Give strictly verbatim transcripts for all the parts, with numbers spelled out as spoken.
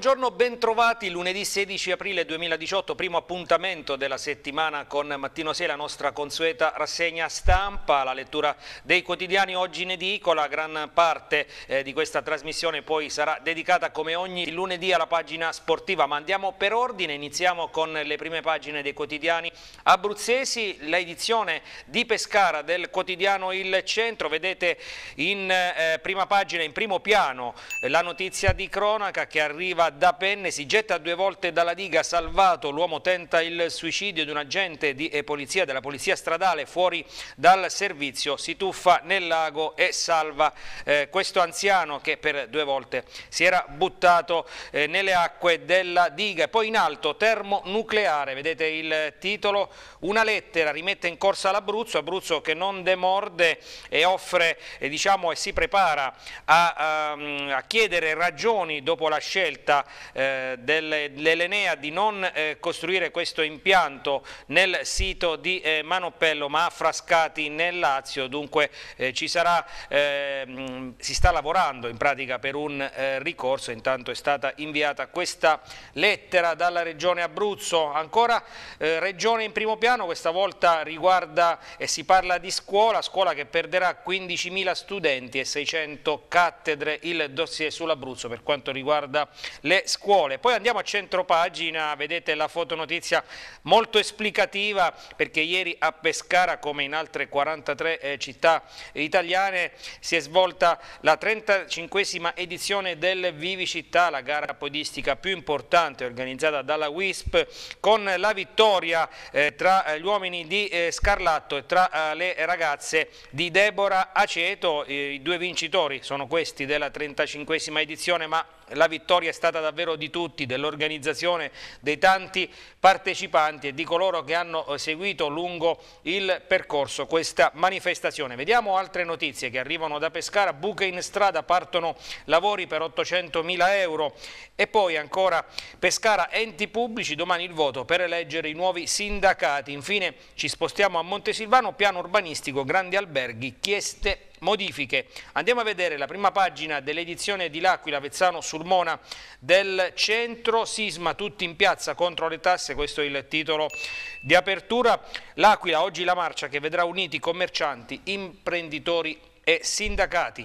Buongiorno, bentrovati. Lunedì sedici aprile duemiladiciotto, primo appuntamento della settimana con Mattino sei, la nostra consueta rassegna stampa, la lettura dei quotidiani oggi in edicola. Gran parte eh, di questa trasmissione poi sarà dedicata come ogni lunedì alla pagina sportiva, ma andiamo per ordine. Iniziamo con le prime pagine dei quotidiani abruzzesi, l'edizione di Pescara del quotidiano Il Centro. Vedete in eh, prima pagina, in primo piano, eh, la notizia di cronaca che arriva da Penne. Si getta due volte dalla diga, salvato, l'uomo tenta il suicidio di un agente di eh, polizia della polizia stradale fuori dal servizio, si tuffa nel lago e salva eh, questo anziano che per due volte si era buttato eh, nelle acque della diga. E poi in alto, termonucleare, vedete il titolo, una lettera rimette in corsa l'Abruzzo, Abruzzo che non demorde e offre eh, diciamo e si prepara a, a, a chiedere ragioni dopo la scelta Eh, dell'Enea di non eh, costruire questo impianto nel sito di eh, Manoppello ma a Frascati nel Lazio. Dunque eh, ci sarà, eh, mh, si sta lavorando in pratica per un eh, ricorso. Intanto è stata inviata questa lettera dalla Regione Abruzzo. Ancora eh, Regione in primo piano, questa volta riguarda e si parla di scuola, scuola che perderà quindicimila studenti e seicento cattedre, il dossier sull'Abruzzo per quanto riguarda le scuole. Poi andiamo a centropagina, vedete la fotonotizia molto esplicativa, perché ieri a Pescara, come in altre quarantatré eh, città italiane, si è svolta la trentacinquesima edizione del Vivi Città, la gara podistica più importante organizzata dalla W I S P, con la vittoria eh, tra gli uomini di eh, Scarlatto e tra eh, le ragazze di Deborah Aceto. I due vincitori sono questi della trentacinquesima edizione, ma la vittoria è stata davvero di tutti, dell'organizzazione, dei tanti partecipanti e di coloro che hanno seguito lungo il percorso questa manifestazione. Vediamo altre notizie che arrivano da Pescara. Buche in strada, partono lavori per ottocentomila euro. E poi ancora Pescara, enti pubblici, domani il voto per eleggere i nuovi sindacati. Infine ci spostiamo a Montesilvano, piano urbanistico, grandi alberghi, chieste modifiche. Andiamo a vedere la prima pagina dell'edizione di L'Aquila, Avezzano, Sulmona del Centro, sisma, tutti in piazza contro le tasse, questo è il titolo di apertura. L'Aquila, oggi la marcia che vedrà uniti commercianti, imprenditori e sindacati.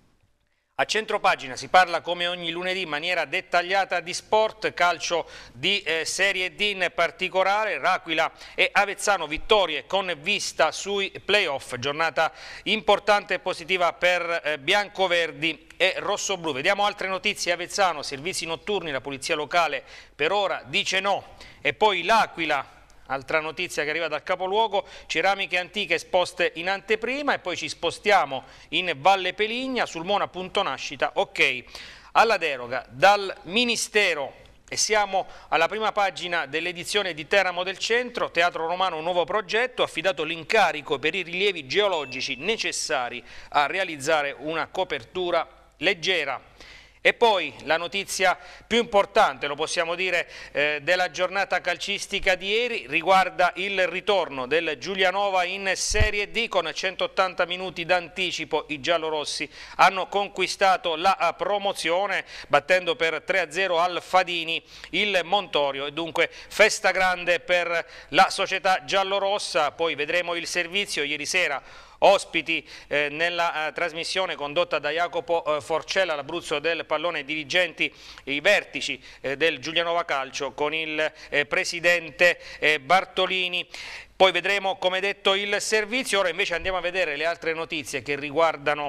A centropagina si parla come ogni lunedì in maniera dettagliata di sport, calcio di eh, Serie D in particolare, L'Aquila e Avezzano, vittorie con vista sui playoff, giornata importante e positiva per eh, biancoverdi e rossoblù. Vediamo altre notizie. Avezzano, servizi notturni, la polizia locale per ora dice no. E poi L'Aquila, altra notizia che arriva dal capoluogo, ceramiche antiche esposte in anteprima. E poi ci spostiamo in Valle Peligna, Sulmona, punto nascita, ok alla deroga dal Ministero. E siamo alla prima pagina dell'edizione di Teramo del Centro, Teatro Romano, un nuovo progetto, affidato l'incarico per i rilievi geologici necessari a realizzare una copertura leggera. E poi la notizia più importante, lo possiamo dire, eh, della giornata calcistica di ieri riguarda il ritorno del Giulianova in Serie D. Con centottanta minuti d'anticipo i giallorossi hanno conquistato la promozione battendo per tre a zero al Fadini il Montorio, e dunque festa grande per la società giallorossa. Poi vedremo il servizio. Ieri sera ospiti eh, nella eh, trasmissione condotta da Jacopo eh, Forcella, l'Abruzzo del pallone, dirigenti, i vertici eh, del Giulianova Calcio con il eh, presidente eh, Bartolini. Poi vedremo, come detto, il servizio. Ora invece andiamo a vedere le altre notizie che riguardano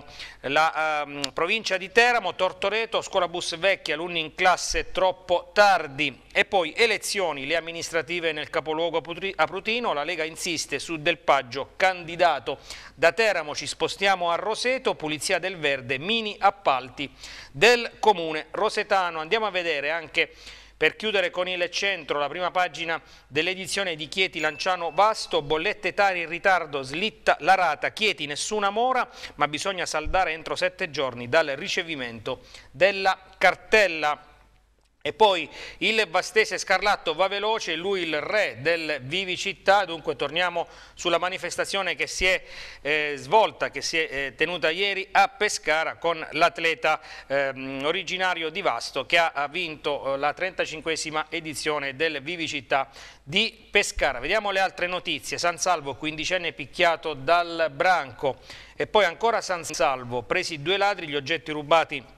la um, provincia di Teramo. Tortoreto, scuola bus vecchi, alunni in classe troppo tardi. E poi elezioni, le amministrative nel capoluogo aprutino, la Lega insiste su Del Paggio, candidato. Da Teramo ci spostiamo a Roseto, Pulizia del Verde, mini appalti del comune rosetano. Andiamo a vedere anche, per chiudere con il centro, la prima pagina dell'edizione di Chieti, Lanciano, Vasto, bollette tari in ritardo, slitta la rata, Chieti nessuna mora, ma bisogna saldare entro sette giorni dal ricevimento della cartella. E poi il Vastese Scarlatto va veloce, lui il re del Vivicittà. Dunque torniamo sulla manifestazione che si è eh, svolta, che si è eh, tenuta ieri a Pescara con l'atleta eh, originario di Vasto che ha, ha vinto eh, la trentacinquesima edizione del Vivicittà di Pescara. Vediamo le altre notizie. San Salvo, quindicenne picchiato dal branco, e poi ancora San Salvo, presi due ladri, gli oggetti rubati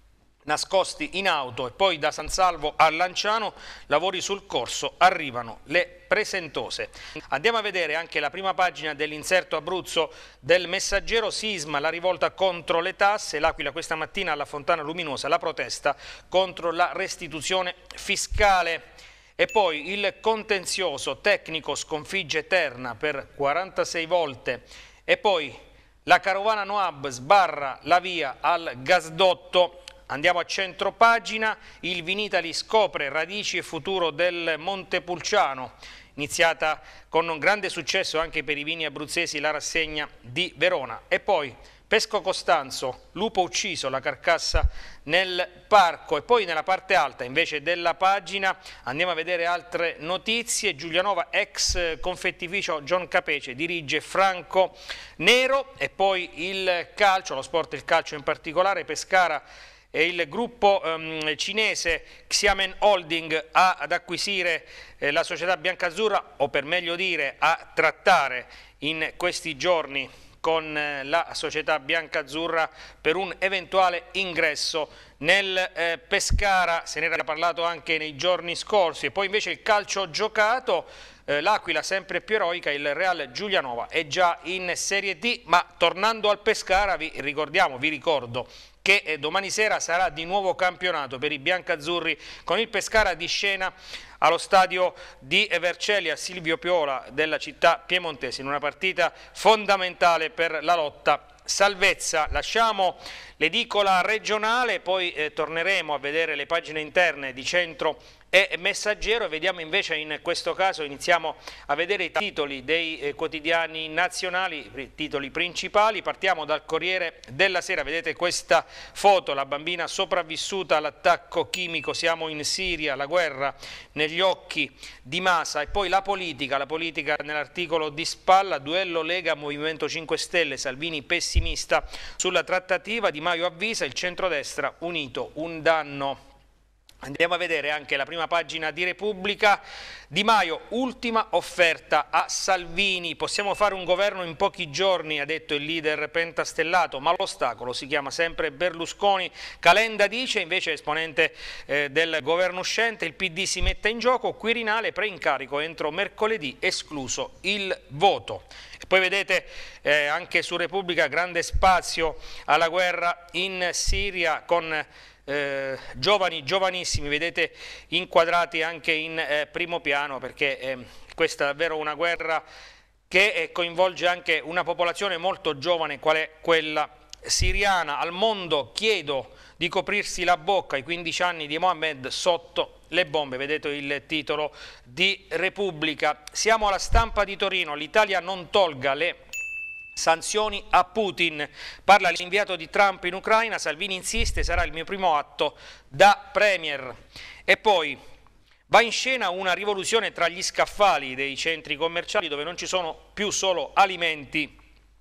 nascosti in auto. E poi da San Salvo a Lanciano, lavori sul corso, arrivano le Presentose. Andiamo a vedere anche la prima pagina dell'inserto Abruzzo del Messaggero. Sisma, la rivolta contro le tasse. L'Aquila questa mattina alla Fontana Luminosa, la protesta contro la restituzione fiscale. E poi il contenzioso tecnico sconfigge Terna per quarantasei volte. E poi la carovana Noab sbarra la via al gasdotto. Andiamo a centropagina, il Vinitali scopre radici e futuro del Montepulciano, iniziata con un grande successo anche per i vini abruzzesi la rassegna di Verona. E poi Pesco Costanzo, lupo ucciso, la carcassa nel parco. E poi nella parte alta invece della pagina andiamo a vedere altre notizie. Giulianova, ex confettificio John Capece, dirige Franco Nero. E poi il calcio, lo sport, il calcio in particolare, Pescara e il gruppo um, cinese Xiamen Holding ha ad acquisire eh, la società biancazzurra, o per meglio dire a trattare in questi giorni con eh, la società biancazzurra per un eventuale ingresso nel eh, Pescara. Se ne era parlato anche nei giorni scorsi. E poi invece il calcio giocato, eh, l'Aquila sempre più eroica, il Real Giulianova è già in Serie D. Ma tornando al Pescara vi ricordiamo, vi ricordo che domani sera sarà di nuovo campionato per i biancazzurri con il Pescara di scena allo stadio di Vercelli a Silvio Piola della città piemontese, in una partita fondamentale per la lotta salvezza. Lasciamo l'edicola regionale, poi eh, torneremo a vedere le pagine interne di Centro e Messaggero, e vediamo invece in questo caso, iniziamo a vedere i titoli dei eh, quotidiani nazionali, i titoli principali. Partiamo dal Corriere della Sera, vedete questa foto, la bambina sopravvissuta all'attacco chimico, siamo in Siria, la guerra negli occhi di Masa. E poi la politica, la politica nell'articolo di spalla, duello Lega Movimento cinque Stelle, Salvini pessimista sulla trattativa, Di Maio avvisa il centrodestra unito un danno. Andiamo a vedere anche la prima pagina di Repubblica. Di Maio, ultima offerta a Salvini. Possiamo fare un governo in pochi giorni, ha detto il leader pentastellato, ma l'ostacolo si chiama sempre Berlusconi. Calenda dice, invece esponente eh, del governo uscente, il P D si mette in gioco, Quirinale preincarico entro mercoledì, escluso il voto. E poi vedete eh, anche su Repubblica grande spazio alla guerra in Siria con Eh, giovani, giovanissimi, vedete inquadrati anche in eh, primo piano, perché eh, questa è davvero una guerra che eh, coinvolge anche una popolazione molto giovane qual è quella siriana. Al mondo chiedo di coprirsi la bocca, i quindici anni di Mohammed sotto le bombe, vedete il titolo di Repubblica. Siamo alla Stampa di Torino, l'Italia non tolga le sanzioni a Putin, parla l'inviato di Trump in Ucraina, Salvini insiste, sarà il mio primo atto da premier. E poi va in scena una rivoluzione tra gli scaffali dei centri commerciali, dove non ci sono più solo alimenti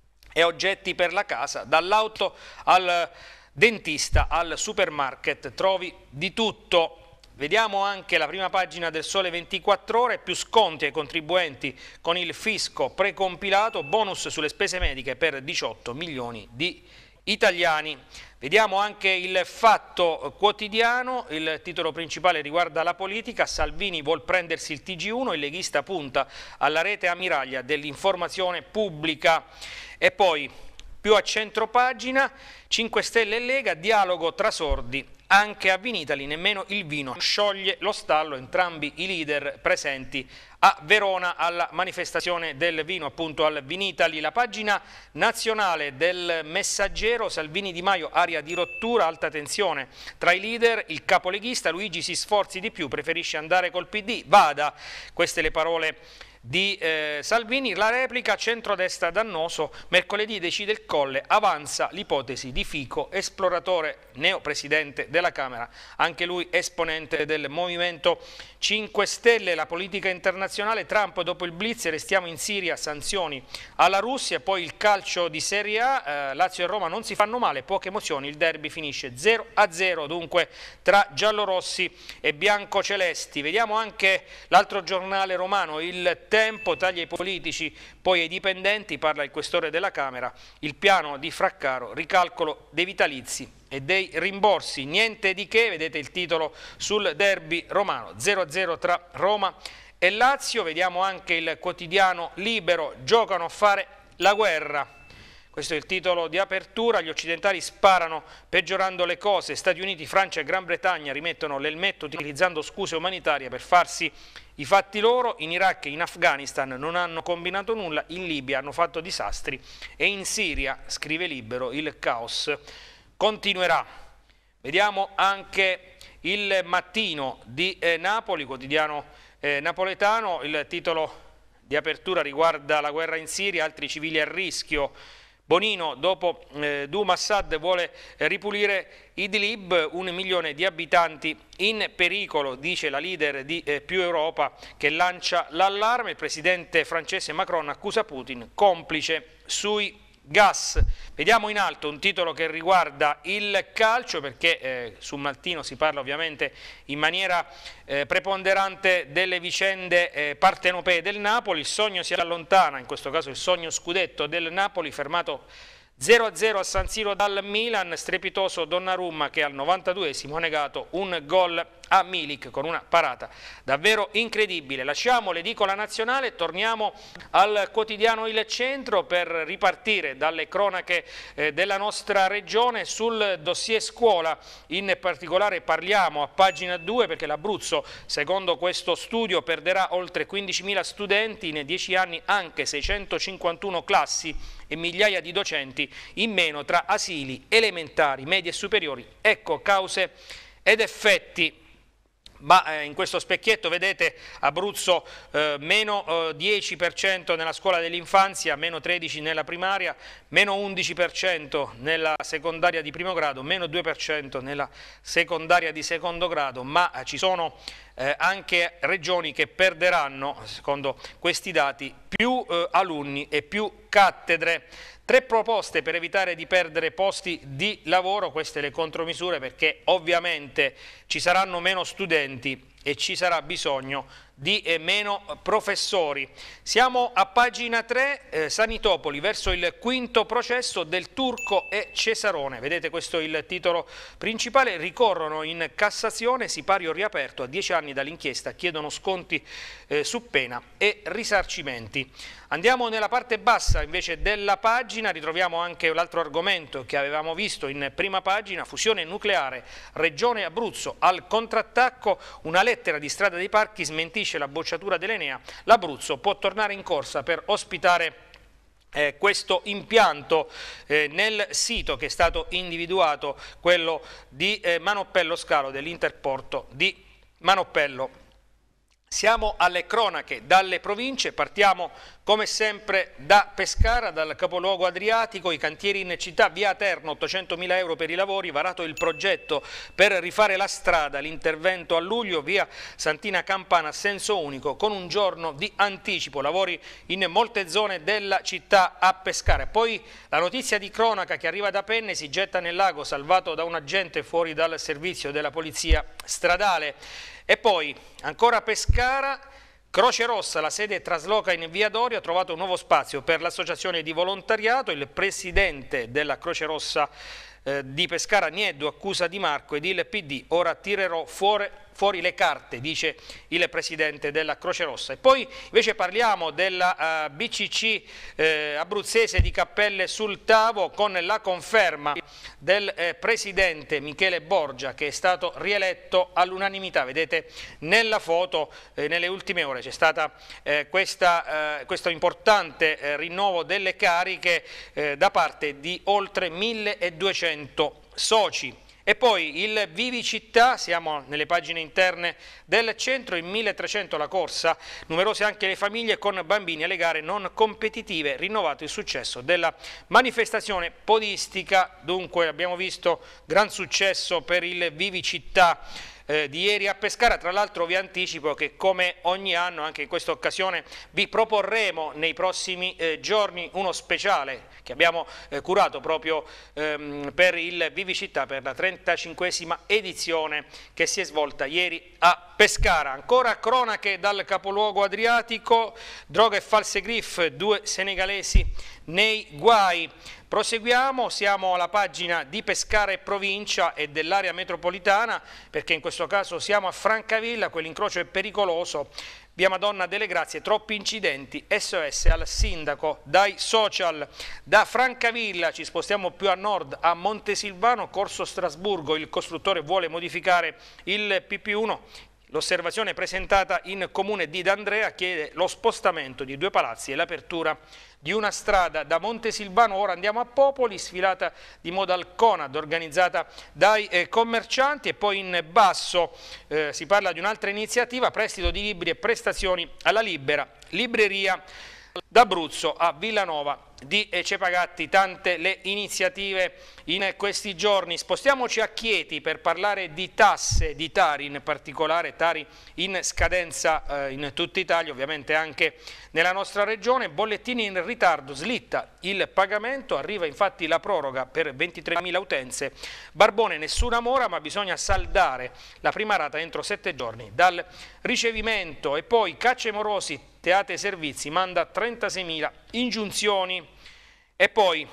e oggetti per la casa, dall'auto al dentista al supermarket, trovi di tutto. Vediamo anche la prima pagina del Sole ventiquattro Ore, più sconti ai contribuenti con il fisco precompilato, bonus sulle spese mediche per diciotto milioni di italiani. Vediamo anche il Fatto Quotidiano, il titolo principale riguarda la politica, Salvini vuol prendersi il T G uno, il leghista punta alla rete ammiraglia dell'informazione pubblica. E poi più a centropagina, cinque Stelle e Lega, dialogo tra sordi, anche a Vinitali, nemmeno il vino scioglie lo stallo, entrambi i leader presenti a Verona alla manifestazione del vino, appunto al Vinitali. La pagina nazionale del Messaggero, Salvini Di Maio, aria di rottura, alta tensione tra i leader, il capoleghista Luigi si sforzi di più, preferisce andare col P D, vada, queste le parole di eh, Salvini, la replica centrodestra dannoso, mercoledì decide il Colle, avanza l'ipotesi di Fico, esploratore neopresidente della Camera, anche lui esponente del Movimento cinque Stelle, la politica internazionale, Trump dopo il blitz, restiamo in Siria, sanzioni alla Russia, poi il calcio di Serie A, eh, Lazio e Roma non si fanno male, poche emozioni, il derby finisce zero a zero dunque tra giallorossi e biancocelesti. Vediamo anche l'altro giornale romano, il Tempo, taglia ai politici, poi ai dipendenti, parla il questore della Camera, il piano di Fraccaro, ricalcolo dei vitalizi e dei rimborsi, niente di che, vedete il titolo sul derby romano, zero a zero tra Roma e Lazio. Vediamo anche il quotidiano Libero, giocano a fare la guerra. Questo è il titolo di apertura, gli occidentali sparano peggiorando le cose, Stati Uniti, Francia e Gran Bretagna rimettono l'elmetto utilizzando scuse umanitarie per farsi i fatti loro, in Iraq e in Afghanistan non hanno combinato nulla, in Libia hanno fatto disastri e in Siria, scrive Libero, il caos continuerà. Vediamo anche il Mattino di eh, Napoli, quotidiano eh, napoletano, il titolo di apertura riguarda la guerra in Siria, altri civili a rischio. Bonino, dopo eh, Douma Assad vuole eh, ripulire Idlib, un milione di abitanti in pericolo, dice la leader di eh, Più Europa che lancia l'allarme. Il presidente francese Macron accusa Putin, complice sui gas. Vediamo in alto un titolo che riguarda il calcio, perché eh, su Mattino si parla ovviamente in maniera eh, preponderante delle vicende eh, partenopee del Napoli, il sogno si allontana, in questo caso il sogno scudetto del Napoli, fermato zero a zero a San Siro dal Milan, strepitoso Donnarumma che al novantaduesimo ha negato un gol a Milik con una parata davvero incredibile. Lasciamo l'edicola nazionale e torniamo al quotidiano Il Centro per ripartire dalle cronache eh, della nostra regione. Sul dossier scuola in particolare parliamo a pagina due perché l'Abruzzo, secondo questo studio, perderà oltre quindicimila studenti in dieci anni, anche seicentocinquantuno classi e migliaia di docenti in meno tra asili elementari, medie e superiori. Ecco cause ed effetti. Ma eh, in questo specchietto vedete Abruzzo eh, meno eh, dieci per cento nella scuola dell'infanzia, meno tredici per cento nella primaria, meno undici per cento nella secondaria di primo grado, meno due per cento nella secondaria di secondo grado, ma eh, ci sono eh, anche regioni che perderanno, secondo questi dati, più eh, alunni e più cattedre. Tre proposte per evitare di perdere posti di lavoro, queste le contromisure, perché ovviamente ci saranno meno studenti e ci sarà bisogno di eh, meno professori. Siamo a pagina tre, eh, Sanitopoli, verso il quinto processo del Turco e Cesarone. Vedete, questo è il titolo principale, ricorrono in Cassazione, sipario riaperto a dieci anni dall'inchiesta, chiedono sconti eh, su pena e risarcimenti. Andiamo nella parte bassa invece della pagina, ritroviamo anche l'altro argomento che avevamo visto in prima pagina, fusione nucleare, Regione Abruzzo al contrattacco, una lettera di Strada dei Parchi smentisce la bocciatura dell'Enea, l'Abruzzo può tornare in corsa per ospitare eh, questo impianto eh, nel sito che è stato individuato, quello di eh, Manoppello Scalo, dell'Interporto di Manoppello. Siamo alle cronache dalle province, partiamo come sempre da Pescara, dal capoluogo adriatico, i cantieri in città, via Aterno, ottocentomila euro per i lavori, varato il progetto per rifare la strada, l'intervento a luglio, via Santina Campana a senso unico, con un giorno di anticipo, lavori in molte zone della città a Pescara. Poi la notizia di cronaca che arriva da Penne, si getta nel lago, salvato da un agente fuori dal servizio della polizia stradale. E poi, ancora Pescara, Croce Rossa, la sede trasloca in via Dorio, ha trovato un nuovo spazio per l'associazione di volontariato, il presidente della Croce Rossa eh, di Pescara, Nieddu, accusa Di Marco ed il P D, ora tirerò fuori, fuori le carte, dice il presidente della Croce Rossa. E poi invece parliamo della uh, B C C eh, abruzzese di Cappelle sul Tavo, con la conferma del eh, presidente Michele Borgia, che è stato rieletto all'unanimità. Vedete nella foto, eh, nelle ultime ore c'è stato eh, eh, questo importante eh, rinnovo delle cariche eh, da parte di oltre milleduecento soci. E poi il Vivi Città, siamo nelle pagine interne del centro, in milletrecento la corsa, numerose anche le famiglie con bambini alle gare non competitive, rinnovato il successo della manifestazione podistica. Dunque abbiamo visto gran successo per il Vivi Città Eh, di ieri a Pescara. Tra l'altro vi anticipo che come ogni anno anche in questa occasione vi proporremo nei prossimi eh, giorni uno speciale che abbiamo eh, curato proprio ehm, per il Vivi Città, per la trentacinquesima edizione che si è svolta ieri a Pescara. Ancora cronache dal capoluogo adriatico, droga e false griffe, due senegalesi nei guai. Proseguiamo, siamo alla pagina di Pescara e provincia e dell'area metropolitana, perché in questo caso siamo a Francavilla, quell'incrocio è pericoloso, via Madonna delle Grazie, troppi incidenti, S O S al sindaco dai social. Da Francavilla ci spostiamo più a nord, a Montesilvano, Corso Strasburgo, il costruttore vuole modificare il P P uno. L'osservazione presentata in comune di D'Andrea chiede lo spostamento di due palazzi e l'apertura di una strada da Montesilvano. Ora andiamo a Popoli, sfilata di Modal Conad organizzata dai eh, commercianti, e poi in basso eh, si parla di un'altra iniziativa, prestito di libri e prestazioni alla Libera, libreria d'Abruzzo a Villanova di Cepagatti. Tante le iniziative in questi giorni. Spostiamoci a Chieti per parlare di tasse, di Tari, in particolare Tari in scadenza eh, in tutta Italia, ovviamente anche nella nostra regione. Bollettini in ritardo, slitta il pagamento, arriva infatti la proroga per ventitremila utenze. Barbone, nessuna mora, ma bisogna saldare la prima rata entro sette giorni dal ricevimento. E poi Cacce Morosi, Teate Servizi, manda trentaseimila ingiunzioni. E poi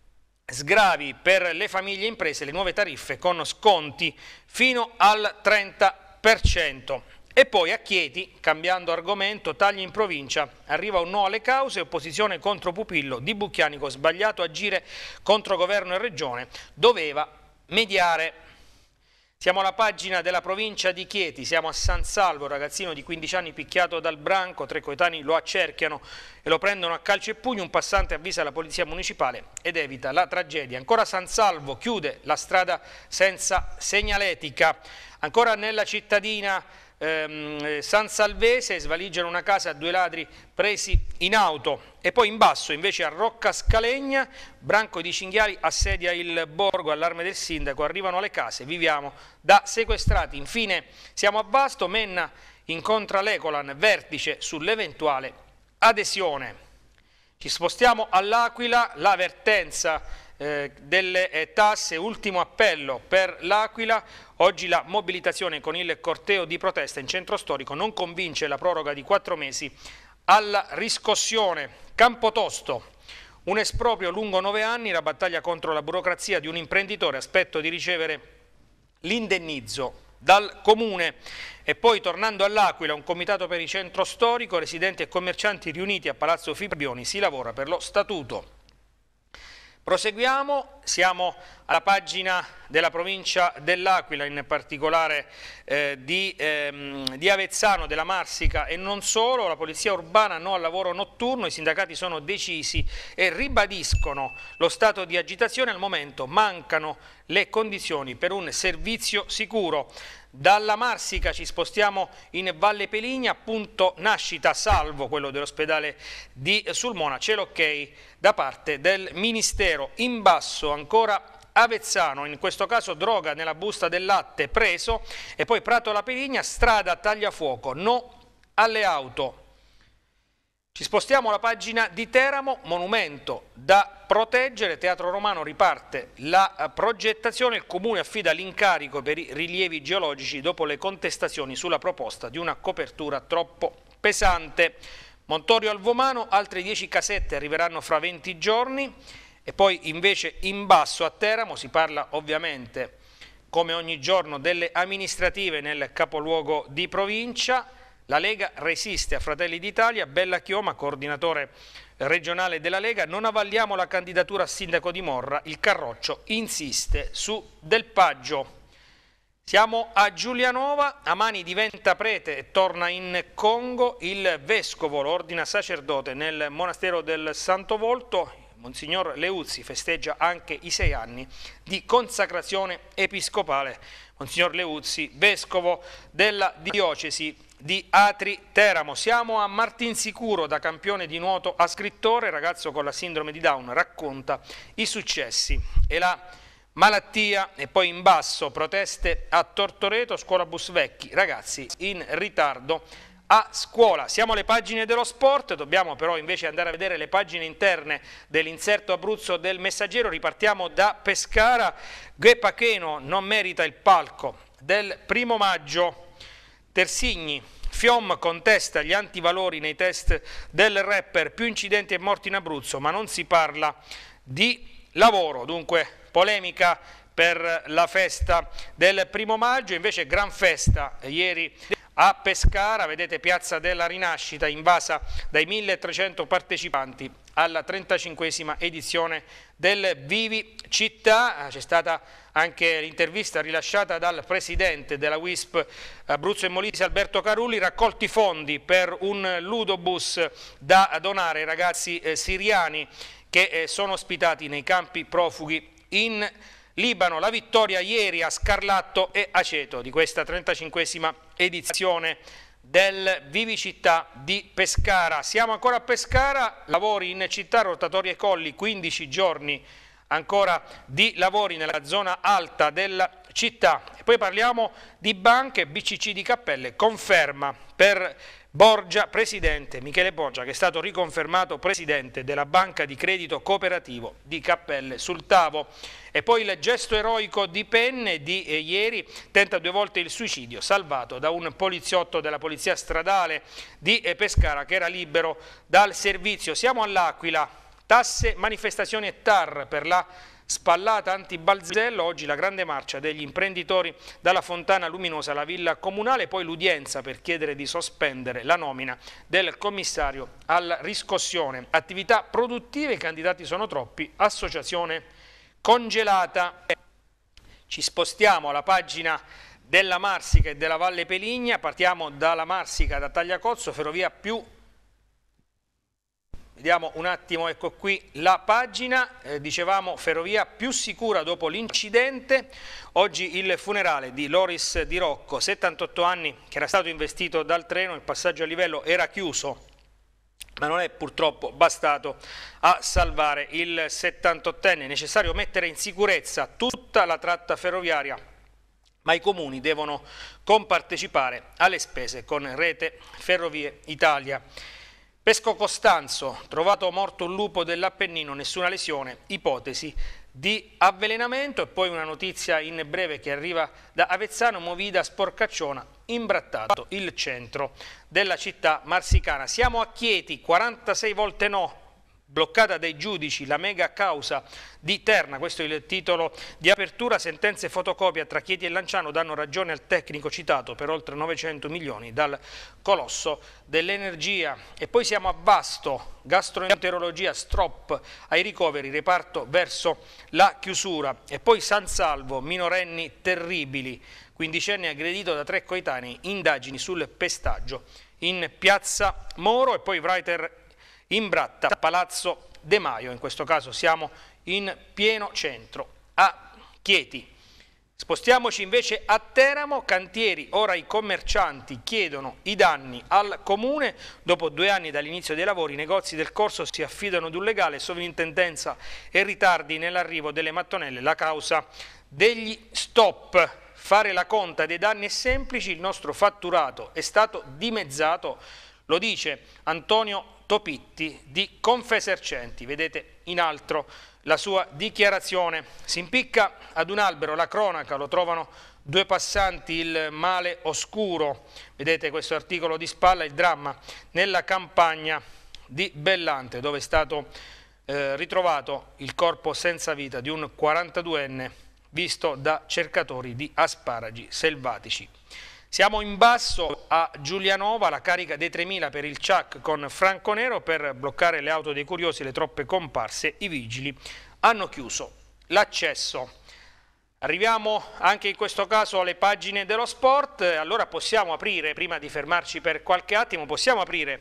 sgravi per le famiglie e imprese, le nuove tariffe con sconti fino al trenta per cento. E poi a Chieti, cambiando argomento, tagli in provincia, arriva un no alle cause, opposizione contro Pupillo, Di Bucchianico, sbagliato agire contro governo e regione, doveva mediare. Siamo alla pagina della provincia di Chieti, siamo a San Salvo, ragazzino di quindici anni picchiato dal branco, tre coetanei lo accerchiano e lo prendono a calci e pugni, un passante avvisa la polizia municipale ed evita la tragedia. Ancora San Salvo, chiude la strada senza segnaletica. Ancora nella cittadina ehm, San Salvese, svaligiano una casa a due ladri presi in auto. E poi in basso invece a Rocca Scalegna, branco di cinghiali assedia il borgo, allarme del sindaco, arrivano alle case, viviamo da sequestrati. Infine siamo a Vasto, Menna incontra l'Ecolan, vertice sull'eventuale adesione. Ci spostiamo all'Aquila, l'avvertenza eh, delle eh, tasse, ultimo appello per l'Aquila. Oggi la mobilitazione con il corteo di protesta in centro storico non convince la proroga di quattro mesi alla riscossione. Campotosto, un esproprio lungo nove anni, la battaglia contro la burocrazia di un imprenditore, aspetto di ricevere l'indennizzo dal comune. E poi tornando all'Aquila, un comitato per il centro storico, residenti e commercianti riuniti a Palazzo Fibrioni, si lavora per lo statuto. Proseguiamo, siamo alla pagina della provincia dell'Aquila, in particolare eh, di, ehm, di Avezzano, della Marsica e non solo. La polizia urbana no al lavoro notturno, i sindacati sono decisi e ribadiscono lo stato di agitazione. Al momento mancano le condizioni per un servizio sicuro. Dalla Marsica ci spostiamo in Valle Peligna, punto nascita salvo quello dell'ospedale di Sulmona, c'è l'ok da parte del Ministero. In basso ancora Avezzano, in questo caso droga nella busta del latte preso. E poi Prato La Peligna, strada tagliafuoco, no alle auto. Ci spostiamo alla pagina di Teramo, monumento da proteggere, Teatro Romano riparte la progettazione, il Comune affida l'incarico per i rilievi geologici dopo le contestazioni sulla proposta di una copertura troppo pesante. Montorio al Vomano, altre dieci casette arriveranno fra venti giorni. E poi invece in basso a Teramo si parla ovviamente come ogni giorno delle amministrative nel capoluogo di provincia. La Lega resiste a Fratelli d'Italia, Bella Chioma, coordinatore regionale della Lega, non avalliamo la candidatura a sindaco di Morra, il Carroccio insiste su Del Paggio. Siamo a Giulianova, Amani diventa prete e torna in Congo, il vescovo lo ordina sacerdote nel monastero del Santo Volto, Monsignor Leuzzi festeggia anche i sei anni di consacrazione episcopale. Monsignor Leuzzi, vescovo della diocesi di Atri-Teramo. Siamo a Martinsicuro, da campione di nuoto a scrittore, ragazzo con la sindrome di Down, racconta i successi e la malattia. E poi in basso, proteste a Tortoreto, scuola bus vecchi, ragazzi in ritardo a scuola. Siamo alle pagine dello sport, dobbiamo però invece andare a vedere le pagine interne dell'inserto Abruzzo del Messaggero. Ripartiamo da Pescara. Gue Pacheno non merita il palco del primo maggio. Tersigni, Fiom contesta gli antivalori nei test del rapper, più incidenti e morti in Abruzzo, ma non si parla di lavoro. Dunque polemica per la festa del primo maggio, invece gran festa ieri a Pescara, vedete Piazza della Rinascita invasa dai milletrecento partecipanti alla trentacinquesima edizione del Vivi Città. C'è stata anche l'intervista rilasciata dal presidente della W I S P Abruzzo e Molise, Alberto Carulli. Raccolti fondi per un ludobus da donare ai ragazzi eh, siriani che eh, sono ospitati nei campi profughi in Libano. La vittoria ieri a Scarlatto e Aceto di questa trentacinquesima edizione del Vivi Città di Pescara. Siamo ancora a Pescara, lavori in città, rotatorie e colli, quindici giorni ancora di lavori nella zona alta della città. E poi parliamo di banche. B C C di Cappelle conferma per Borgia, presidente, Michele Borgia, che è stato riconfermato presidente della Banca di Credito Cooperativo di Cappelle sul Tavo. E poi il gesto eroico di Penne di eh, ieri, tenta due volte il suicidio, salvato da un poliziotto della Polizia Stradale di eh, Pescara che era libero dal servizio. Siamo all'Aquila, tasse, manifestazioni e T A R per la spallata anti-Balzello. Oggi la grande marcia degli imprenditori dalla Fontana Luminosa alla Villa Comunale, poi l'udienza per chiedere di sospendere la nomina del commissario alla riscossione. Attività produttive, i candidati sono troppi, associazione congelata. Ci spostiamo alla pagina della Marsica e della Valle Peligna, partiamo dalla Marsica, da Tagliacozzo, ferrovia più. Vediamo un attimo, ecco qui la pagina, eh, dicevamo ferrovia più sicura dopo l'incidente. Oggi il funerale di Loris Di Rocco, settantotto anni, che era stato investito dal treno, il passaggio a livello era chiuso, ma non è purtroppo bastato a salvare il settantottenne. È necessario mettere in sicurezza tutta la tratta ferroviaria, ma i comuni devono compartecipare alle spese con Rete Ferrovie Italia. Pesco Costanzo, trovato morto un lupo dell'Appennino, nessuna lesione, ipotesi di avvelenamento. E poi una notizia in breve che arriva da Avezzano, movida Sporcacciona, imbrattato il centro della città marsicana. Siamo a Chieti, quarantasei volte no, bloccata dai giudici la mega causa di Terna, questo è il titolo di apertura. Sentenze fotocopia tra Chieti e Lanciano danno ragione al tecnico citato per oltre novecento milioni dal colosso dell'energia. E poi siamo a Vasto, gastroenterologia, strop ai ricoveri, reparto verso la chiusura. E poi San Salvo, minorenni terribili, quindicenne aggredito da tre coetanei, indagini sul pestaggio in piazza Moro. E poi Writer imbratta Palazzo De Maio, in questo caso siamo in pieno centro a Chieti. Spostiamoci invece a Teramo, cantieri, ora i commercianti chiedono i danni al comune. Dopo due anni dall'inizio dei lavori i negozi del corso si affidano ad un legale, sovrintendenza e ritardi nell'arrivo delle mattonelle, la causa degli stop. Fare la conta dei danni è semplice, il nostro fatturato è stato dimezzato, lo dice Antonio Topitti di Confesercenti. Vedete in alto la sua dichiarazione. Si impicca ad un albero, la cronaca, lo trovano due passanti, il male oscuro. Vedete questo articolo di spalla, il dramma nella campagna di Bellante, dove è stato eh, ritrovato il corpo senza vita di un quarantaduenne visto da cercatori di asparagi selvatici. Siamo in basso a Giulianova, la carica dei tremila per il C I A C con Franco Nero per bloccare le auto dei curiosi, le troppe comparse, i vigili hanno chiuso l'accesso. Arriviamo anche in questo caso alle pagine dello sport, allora possiamo aprire, prima di fermarci per qualche attimo, possiamo aprire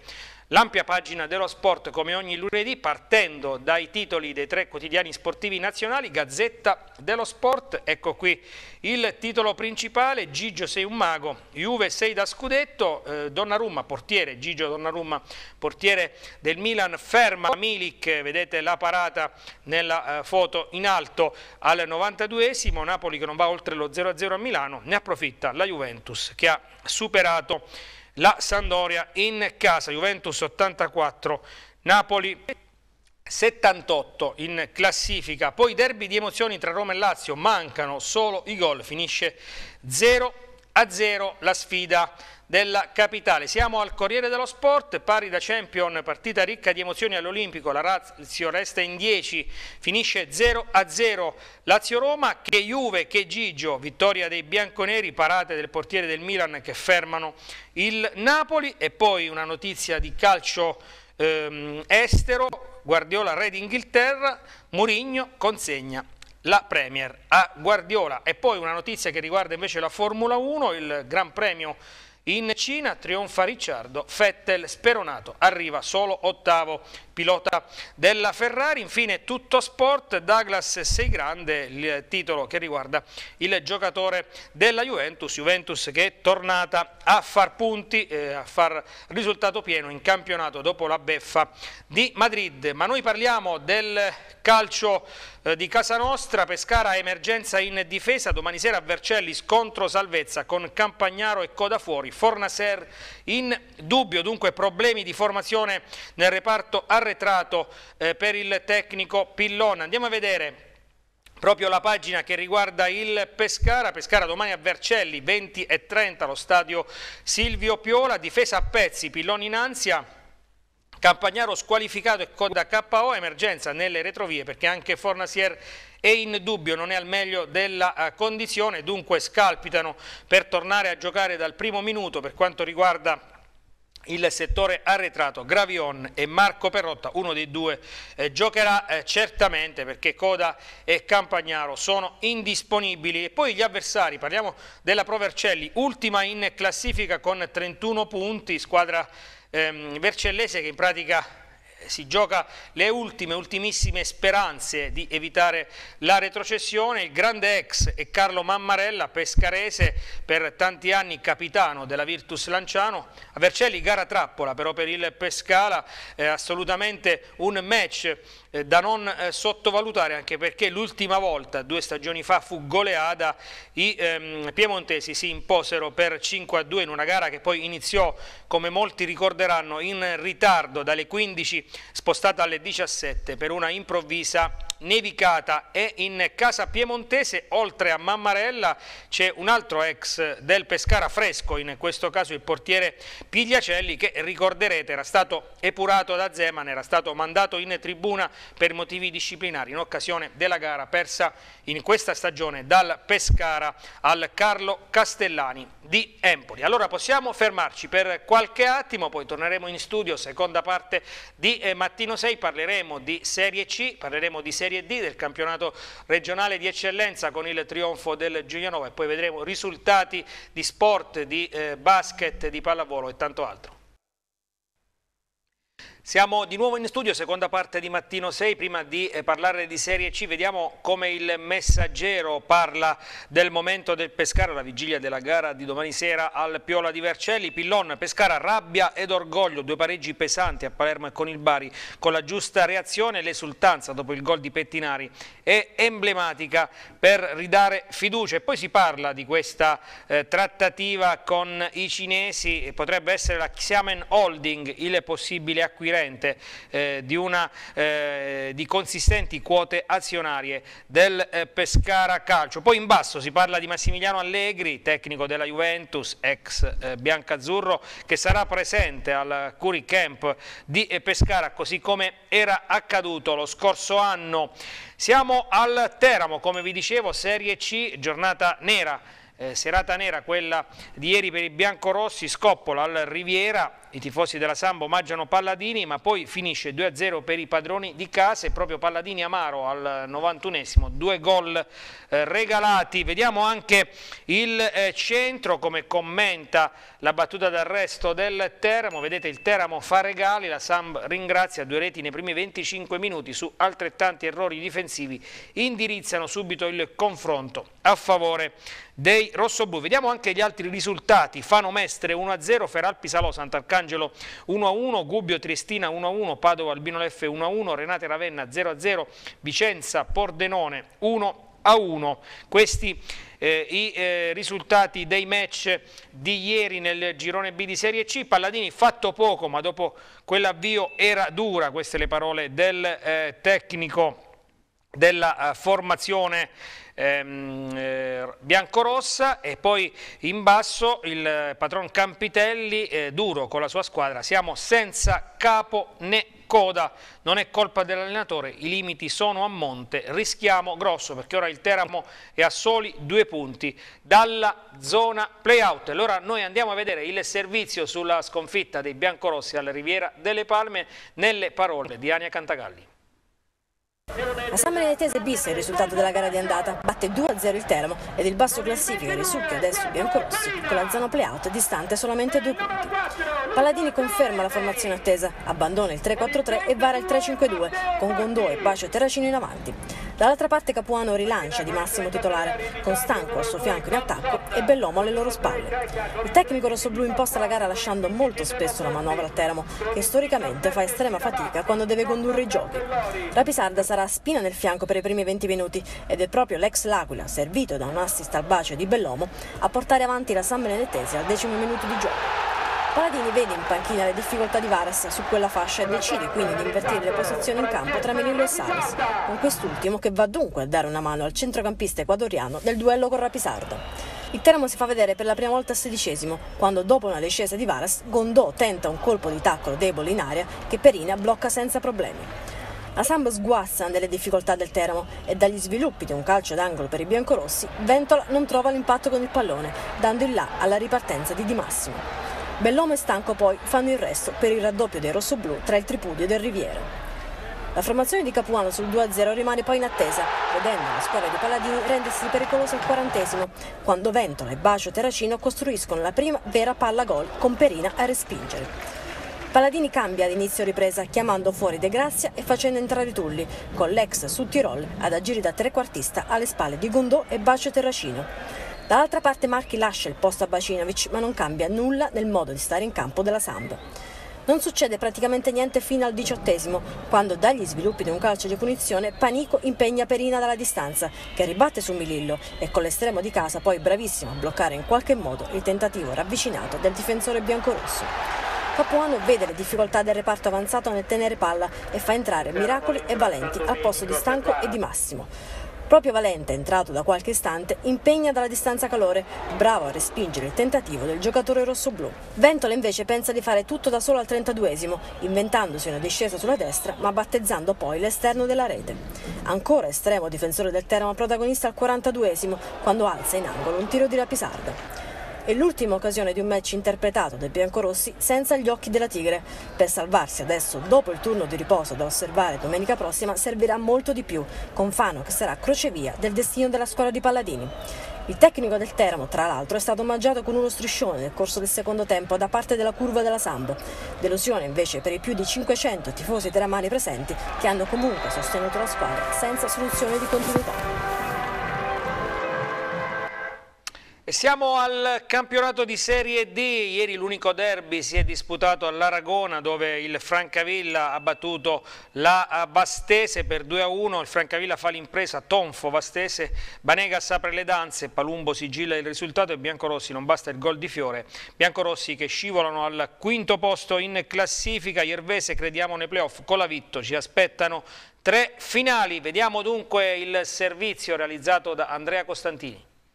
L'ampia pagina dello sport come ogni lunedì, partendo dai titoli dei tre quotidiani sportivi nazionali. Gazzetta dello Sport, ecco qui il titolo principale: Gigio sei un mago, Juve sei da scudetto, eh, Donnarumma portiere, Gigio Donnarumma portiere del Milan ferma Milik, vedete la parata nella eh, foto in alto al novantaduesimo, Napoli che non va oltre lo zero a zero a Milano, ne approfitta la Juventus che ha superato la Sampdoria in casa. Juventus ottantaquattro, Napoli settantotto in classifica. Poi derby di emozioni tra Roma e Lazio, mancano solo i gol, finisce zero a zero la sfida della capitale. Siamo al Corriere dello Sport, pari da Champion, partita ricca di emozioni all'Olimpico, la Lazio resta in dieci, finisce zero a zero Lazio-Roma. Che Juve, che Gigio, vittoria dei bianconeri, parate del portiere del Milan che fermano il Napoli. E poi una notizia di calcio ehm, estero: Guardiola re d'Inghilterra, Mourinho consegna la Premier a Guardiola. E poi una notizia che riguarda invece la Formula uno, il Gran Premio in Cina, trionfa Ricciardo, Vettel speronato, arriva solo ottavo, pilota della Ferrari. Infine tutto sport, Douglas sei grande, il titolo che riguarda il giocatore della Juventus, Juventus che è tornata a far punti, eh, a far risultato pieno in campionato dopo la beffa di Madrid. Ma noi parliamo del calcio eh, di casa nostra. Pescara emergenza in difesa, domani sera a Vercelli scontro salvezza con Campagnaro e Codafuori, Fornaser in dubbio, dunque problemi di formazione nel reparto arretrato eh, per il tecnico Pillon. Andiamo a vedere proprio la pagina che riguarda il Pescara. Pescara domani a Vercelli, venti e trenta allo stadio Silvio Piola, difesa a pezzi, Pillon in ansia, Campagnaro squalificato e Coda K O, emergenza nelle retrovie perché anche Fornasier è in dubbio, non è al meglio della condizione, dunque scalpitano per tornare a giocare dal primo minuto per quanto riguarda il settore arretrato Gravion e Marco Perrotta. Uno dei due eh, giocherà eh, certamente perché Coda e Campagnaro sono indisponibili. E poi gli avversari, parliamo della Pro Vercelli, ultima in classifica con trentuno punti, squadra ehm, vercellese che in pratica si gioca le ultime, ultimissime speranze di evitare la retrocessione. Il grande ex è Carlo Mammarella, pescarese, per tanti anni capitano della Virtus Lanciano. A Vercelli gara trappola però per il Pescara, eh, assolutamente un match eh, da non eh, sottovalutare, anche perché l'ultima volta, due stagioni fa, fu goleada. I ehm, piemontesi si imposero per cinque a due in una gara che poi iniziò, come molti ricorderanno, in ritardo dalle quindici spostata alle diciassette per una improvvisa nevicata. E in casa piemontese, oltre a Mammarella, c'è un altro ex del Pescara fresco, in questo caso il portiere Pigliacelli, che ricorderete era stato epurato da Zeman, era stato mandato in tribuna per motivi disciplinari in occasione della gara persa in questa stagione dal Pescara al Carlo Castellani di Empoli. Allora possiamo fermarci per qualche attimo, poi torneremo in studio, seconda parte di eh, Mattino sei, parleremo di Serie C, parleremo di Serie D, del campionato regionale di eccellenza con il trionfo del Giulianova, e poi vedremo risultati di sport, di eh, basket, di pallavolo e tanto altro. Siamo di nuovo in studio, seconda parte di Mattino sei. Prima di eh, parlare di Serie C, vediamo come il Messaggero parla del momento del Pescara, la vigilia della gara di domani sera al Piola di Vercelli. Pillon, Pescara, rabbia ed orgoglio, due pareggi pesanti a Palermo e con il Bari, con la giusta reazione. L'esultanza dopo il gol di Pettinari è emblematica per ridare fiducia. E poi si parla di questa eh, trattativa con i cinesi, potrebbe essere la Xiamen Holding il possibile acquirente Eh, di, una, eh, di consistenti quote azionarie del eh, Pescara Calcio. Poi in basso si parla di Massimiliano Allegri, tecnico della Juventus, ex eh, biancazzurro, che sarà presente al Curi Camp di eh, Pescara, così come era accaduto lo scorso anno. Siamo al Teramo, come vi dicevo, Serie C, giornata nera. Eh, serata nera quella di ieri per i biancorossi, Scoppola al Riviera, i tifosi della Sambo omaggiano Palladini, ma poi finisce due a zero per i padroni di casa e proprio Palladini Amaro al novantunesimo, due gol eh, regalati. Vediamo anche il eh, centro, come commenta la battuta d'arresto del Teramo. Vedete, il Teramo fa regali, la Samb ringrazia, due reti nei primi venticinque minuti su altrettanti errori difensivi, indirizzano subito il confronto a favore dei rossoblù. Vediamo anche gli altri risultati: Fano Mestre uno a zero, Feralpi Salò Sant'Arcangelo uno a uno, Gubbio Triestina uno a uno, Padova Albino Leffe uno a uno, Renate Ravenna zero a zero, Vicenza Pordenone uno a uno. Questi eh, i eh, risultati dei match di ieri nel girone B di Serie C. Palladini fatto poco, ma dopo quell'avvio era dura, queste le parole del eh, tecnico della uh, formazione ehm, eh, biancorossa. E poi in basso il eh, patron Campitelli, eh, duro con la sua squadra: siamo senza capo né coda, non è colpa dell'allenatore, i limiti sono a monte, rischiamo grosso perché ora il Teramo è a soli due punti dalla zona play-out. Allora noi andiamo a vedere il servizio sulla sconfitta dei biancorossi alla Riviera delle Palme nelle parole di Ania Cantagalli. La Samb Benetese bis è il risultato della gara di andata, batte due a zero il Teramo ed il basso classifica risucchia adesso i biancorossi con la zona play-out distante solamente due punti. Palladini conferma la formazione attesa, abbandona il tre quattro tre e vara il tre cinque due con Gondò e Bacio Terracino in avanti. Dall'altra parte Capuano rilancia Di Massimo titolare, con Stanco al suo fianco in attacco e Bellomo alle loro spalle. Il tecnico rossoblù imposta la gara lasciando molto spesso la manovra a Teramo, che storicamente fa estrema fatica quando deve condurre i giochi. Rapisarda sarà spina nel fianco per i primi venti minuti ed è proprio l'ex L'Aquila, servito da un assist al Bacio di Bellomo, a portare avanti la Samb Benetese al decimo minuto di gioco. Palladini vede in panchina le difficoltà di Varas su quella fascia e decide quindi di invertire le posizioni in campo tra Melillo e Salis, con quest'ultimo che va dunque a dare una mano al centrocampista ecuadoriano del duello con Rapisarda. Il Teramo si fa vedere per la prima volta al sedicesimo, quando dopo una discesa di Varas, Gondò tenta un colpo di tackle debole in aria che Perina blocca senza problemi. La Samb sguazza nelle difficoltà del Teramo e dagli sviluppi di un calcio d'angolo per i biancorossi, Ventola non trova l'impatto con il pallone, dando il là alla ripartenza di Di Massimo. Bellomo e Stanco poi fanno il resto per il raddoppio dei rossoblù tra il tripudio del Riviera. La formazione di Capuano sul due a zero rimane poi in attesa, vedendo la squadra di Palladini rendersi pericolosa al quarantesimo, quando Ventola e Bacio Terracino costruiscono la prima vera palla gol con Perina a respingere. Palladini cambia all'inizio ripresa chiamando fuori De Grazia e facendo entrare Tulli, con l'ex Sudtirol ad agire da trequartista alle spalle di Gondò e Bacio Terracino. Dall'altra parte Marchi lascia il posto a Bacinovic, ma non cambia nulla nel modo di stare in campo della Samb. Non succede praticamente niente fino al diciottesimo, quando dagli sviluppi di un calcio di punizione Panico impegna Perina dalla distanza, che ribatte su Milillo e con l'estremo di casa poi bravissimo a bloccare in qualche modo il tentativo ravvicinato del difensore biancorosso. Capuano vede le difficoltà del reparto avanzato nel tenere palla e fa entrare Miracoli e Valenti al posto di Stanco e Di Massimo. Proprio Valente, entrato da qualche istante, impegna dalla distanza calore, bravo a respingere il tentativo del giocatore rossoblù. Ventola invece pensa di fare tutto da solo al trentaduesimo, inventandosi una discesa sulla destra, ma battezzando poi l'esterno della rete. Ancora estremo difensore del Teramo protagonista al quarantaduesimo, quando alza in angolo un tiro di Rapisarda. È l'ultima occasione di un match interpretato dai biancorossi senza gli occhi della Tigre. Per salvarsi adesso, dopo il turno di riposo da osservare domenica prossima, servirà molto di più, con Fano che sarà crocevia del destino della squadra di Palladini. Il tecnico del Teramo, tra l'altro, è stato omaggiato con uno striscione nel corso del secondo tempo da parte della curva della Samb. Delusione invece per i più di cinquecento tifosi teramani presenti che hanno comunque sostenuto la squadra senza soluzione di continuità. E siamo al campionato di Serie D. Ieri l'unico derby si è disputato all'Aragona, dove il Francavilla ha battuto la Vastese per due a uno. Il Francavilla fa l'impresa, Tonfo, Vastese, Banegas apre le danze, Palumbo sigilla il risultato e biancorossi non basta il gol di Fiore. Biancorossi che scivolano al quinto posto in classifica. Iervese crediamo nei playoff, Colavitto ci aspettano tre finali. Vediamo dunque il servizio realizzato da Andrea Costantini.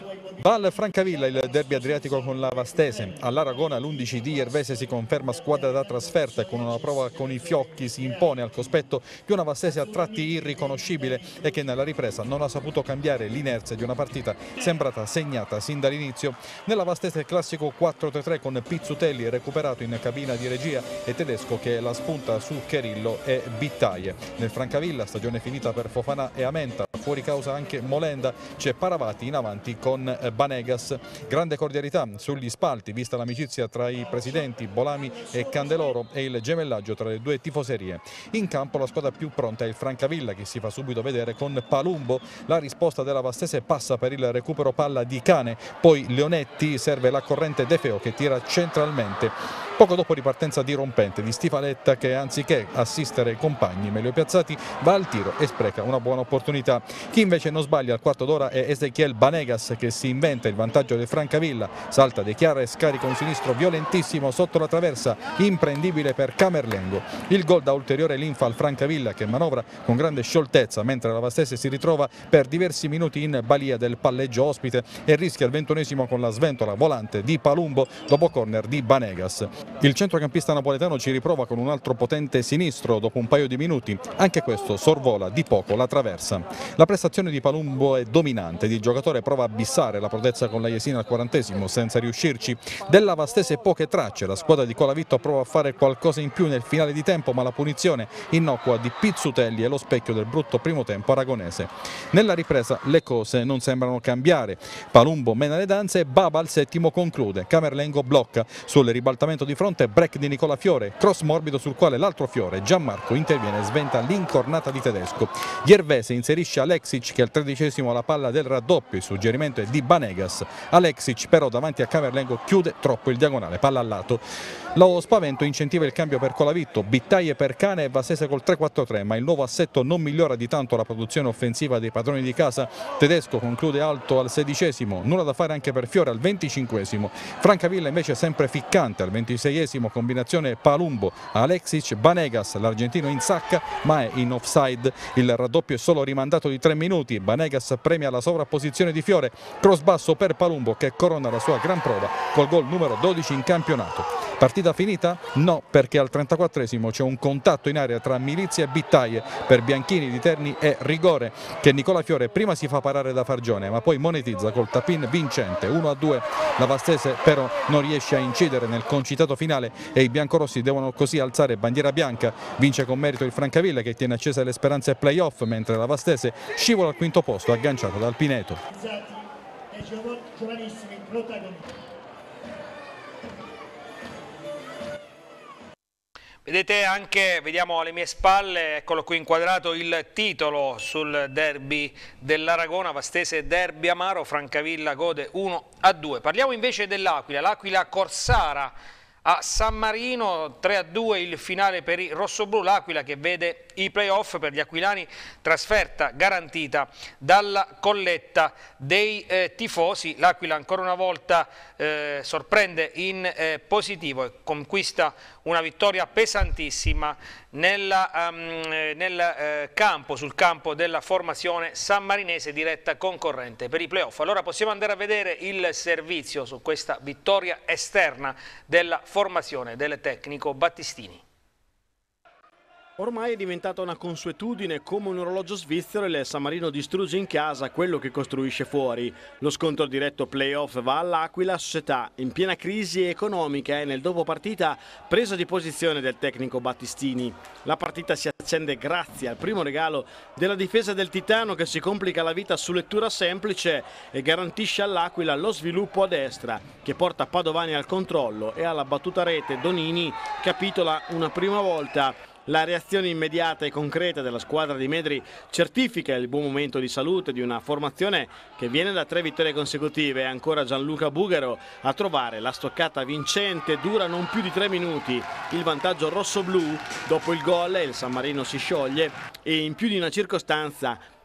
Va al Francavilla il derby adriatico con la Vastese. All'Aragona l'undici di Jervese si conferma squadra da trasferta e con una prova con i fiocchi si impone al cospetto di una Vastese a tratti irriconoscibile e che nella ripresa non ha saputo cambiare l'inerzia di una partita sembrata segnata sin dall'inizio. Nella Vastese classico quattro tre tre con Pizzutelli recuperato in cabina di regia e Tedesco che la spunta su Cherillo e Bittaie. Nel Francavilla stagione finita per Fofana e Amenta, fuori causa anche Molenda, c'è Paravati in avanti con Banegas. Grande cordialità sugli spalti vista l'amicizia tra i presidenti Bolami e Candeloro e il gemellaggio tra le due tifoserie. In campo la squadra più pronta è il Francavilla che si fa subito vedere con Palumbo. La risposta della Vastese passa per il recupero palla di Cane, poi Leonetti, serve la corrente De Feo che tira centralmente. Poco dopo ripartenza dirompente di Stifaletta che anziché assistere i compagni meglio piazzati va al tiro e spreca una buona opportunità. Chi invece non sbaglia al quarto d'ora è Ezequiel Banegas che si inventa il vantaggio del Francavilla, salta De Chiara e scarica un sinistro violentissimo sotto la traversa, imprendibile per Camerlengo. Il gol dà ulteriore linfa al Francavilla che manovra con grande scioltezza mentre la Vastese si ritrova per diversi minuti in balia del palleggio ospite e rischia il ventunesimo con la sventola volante di Palumbo dopo corner di Banegas. Il centrocampista napoletano ci riprova con un altro potente sinistro dopo un paio di minuti, anche questo sorvola di poco la traversa. La prestazione di Palumbo è dominante, il giocatore prova a bissare la prodezza con la Jesina al quarantesimo senza riuscirci. Della Vastese poche tracce, la squadra di Colavitto prova a fare qualcosa in più nel finale di tempo ma la punizione innocua di Pizzutelli è lo specchio del brutto primo tempo aragonese. Nella ripresa le cose non sembrano cambiare, Palumbo mena le danze e Baba al settimo conclude, Camerlengo blocca, sul ribaltamento di fronte break di Nicola Fiore, cross morbido sul quale l'altro Fiore, Gianmarco, interviene e sventa l'incornata di Tedesco. Jervese inserisce Aleksic che al tredicesimo ha la palla del raddoppio, il suggerimento è di Banegas. Aleksic però davanti a Camerlengo chiude troppo il diagonale, palla al lato. Lo spavento incentiva il cambio per Colavitto, Bittaie per Cane e Vastese col tre quattro tre, ma il nuovo assetto non migliora di tanto la produzione offensiva dei padroni di casa. Tedesco conclude alto al sedicesimo, nulla da fare anche per Fiore al venticinquesimo. Francavilla invece sempre ficcante al ventiseiesimo, combinazione Palumbo, Aleksic, Banegas, l'argentino in sacca ma è in offside. Il raddoppio è solo rimandato di tre minuti, Banegas premia la sovrapposizione di Fiore, cross basso per Palumbo che corona la sua gran prova col gol numero dodici in campionato. Partita finita? No, perché al trentaquattresimo c'è un contatto in area tra Milizia e Bittaie, per Bianchini di Terni è rigore che Nicola Fiore prima si fa parare da Fargione ma poi monetizza col tapin vincente uno a due. La Vastese però non riesce a incidere nel concitato finale e i biancorossi devono così alzare bandiera bianca. Vince con merito il Francavilla che tiene accese le speranze playoff mentre la Vastese scivola al quinto posto agganciato dal Pineto. Giovanissimi protagonisti. Vedete anche, vediamo alle mie spalle, eccolo qui inquadrato, il titolo sul derby dell'Aragona, Vastese derby amaro, Francavilla gode uno a due. Parliamo invece dell'Aquila, l'Aquila Corsara a San Marino, tre a due il finale per i rossoblù, l'Aquila che vede i playoff per gli aquilani, trasferta garantita dalla colletta dei eh, tifosi. L'Aquila ancora una volta eh, sorprende in eh, positivo e conquista una vittoria pesantissima nella, um, nel eh, campo, sul campo della formazione sammarinese diretta concorrente per i playoff. Allora possiamo andare a vedere il servizio su questa vittoria esterna della formazione del tecnico Battistini. Ormai è diventata una consuetudine, come un orologio svizzero il San Marino distrugge in casa quello che costruisce fuori. Lo scontro diretto playoff va all'Aquila, società in piena crisi economica e nel dopo partita presa di posizione del tecnico Battistini. La partita si accende grazie al primo regalo della difesa del Titano che si complica la vita su lettura semplice e garantisce all'Aquila lo sviluppo a destra che porta Padovani al controllo e alla battuta rete Donini capitola una prima volta. La reazione immediata e concreta della squadra di Medri certifica il buon momento di salute di una formazione che viene da tre vittorie consecutive e ancora Gianluca Bugaro a trovare la stoccata vincente, dura non più di tre minuti. Il vantaggio rossoblù, dopo il gol il San Marino si scioglie e in più di una circostanza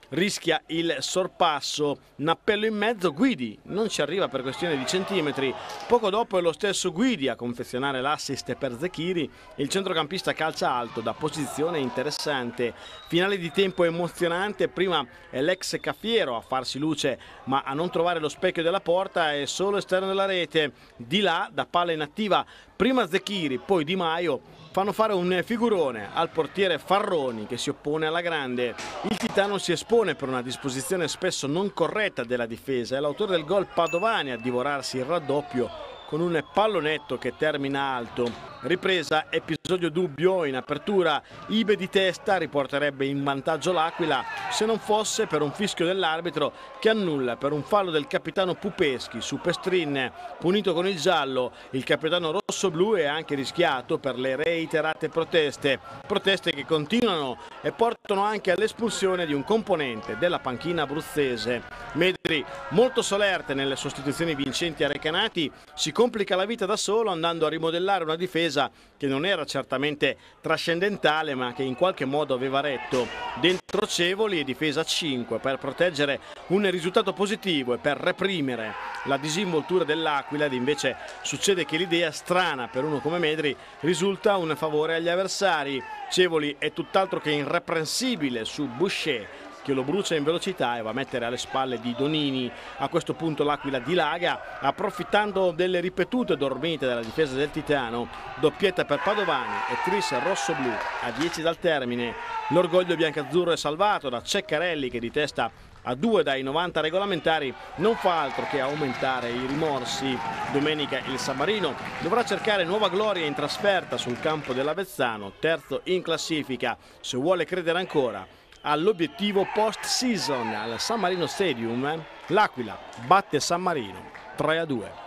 rischia il sorpasso. Un appello in mezzo, Guidi non ci arriva per questione di centimetri. Poco dopo è lo stesso Guidi a confezionare l'assist per Zecchiri. Il centrocampista calcia alto da posizione interessante. Finale di tempo emozionante, prima è l'ex Caffiero a farsi luce ma a non trovare lo specchio della porta, è solo esterno della rete. Di là, da palla inattiva, prima Zecchiri, poi Di Maio fanno fare un figurone al portiere Farroni che si oppone alla grande. Il Titano si espone per una disposizione spesso non corretta della difesa e l'autore del gol Padovani a divorarsi il raddoppio con un pallonetto che termina alto. Ripresa, episodio dubbio, in apertura Ibe di testa riporterebbe in vantaggio l'Aquila se non fosse per un fischio dell'arbitro che annulla per un fallo del capitano Pupeschi su Pestrin, punito con il giallo. Il capitano rossoblu è anche rischiato per le reiterate proteste, proteste che continuano e portano anche all'espulsione di un componente della panchina abruzzese. Medri, molto solerte nelle sostituzioni vincenti a Recanati, si complica la vita da solo andando a rimodellare una difesa che non era certamente trascendentale ma che in qualche modo aveva retto. Dentro Cevoli e difesa a cinque per proteggere un risultato positivo e per reprimere la disinvoltura dell'Aquila, ed invece succede che l'idea strana per uno come Medri risulta un favore agli avversari. Cevoli è tutt'altro che irreprensibile su Boucher che lo brucia in velocità e va a mettere alle spalle di Donini. A questo punto l'Aquila dilaga, approfittando delle ripetute dormite della difesa del Titano. Doppietta per Padovani e tris rossoblu a dieci dal termine. L'orgoglio biancazzurro è salvato da Ceccarelli che di testa a due dai novanta regolamentari non fa altro che aumentare i rimorsi. Domenica il San Marino dovrà cercare nuova gloria in trasferta sul campo dell'Avezzano, terzo in classifica, se vuole credere ancora all'obiettivo post-season. Al San Marino Stadium l'Aquila batte San Marino tre a due.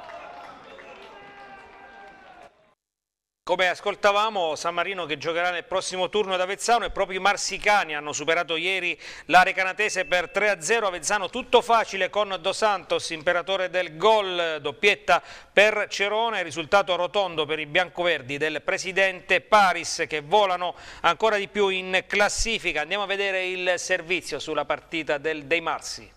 Come ascoltavamo, San Marino che giocherà nel prossimo turno ad Avezzano, e proprio i marsicani hanno superato ieri la Recanatese per tre a zero. Avezzano tutto facile con Dos Santos, imperatore del gol, doppietta per Cerone, risultato rotondo per i biancoverdi del presidente Paris che volano ancora di più in classifica. Andiamo a vedere il servizio sulla partita del Dei Marsi.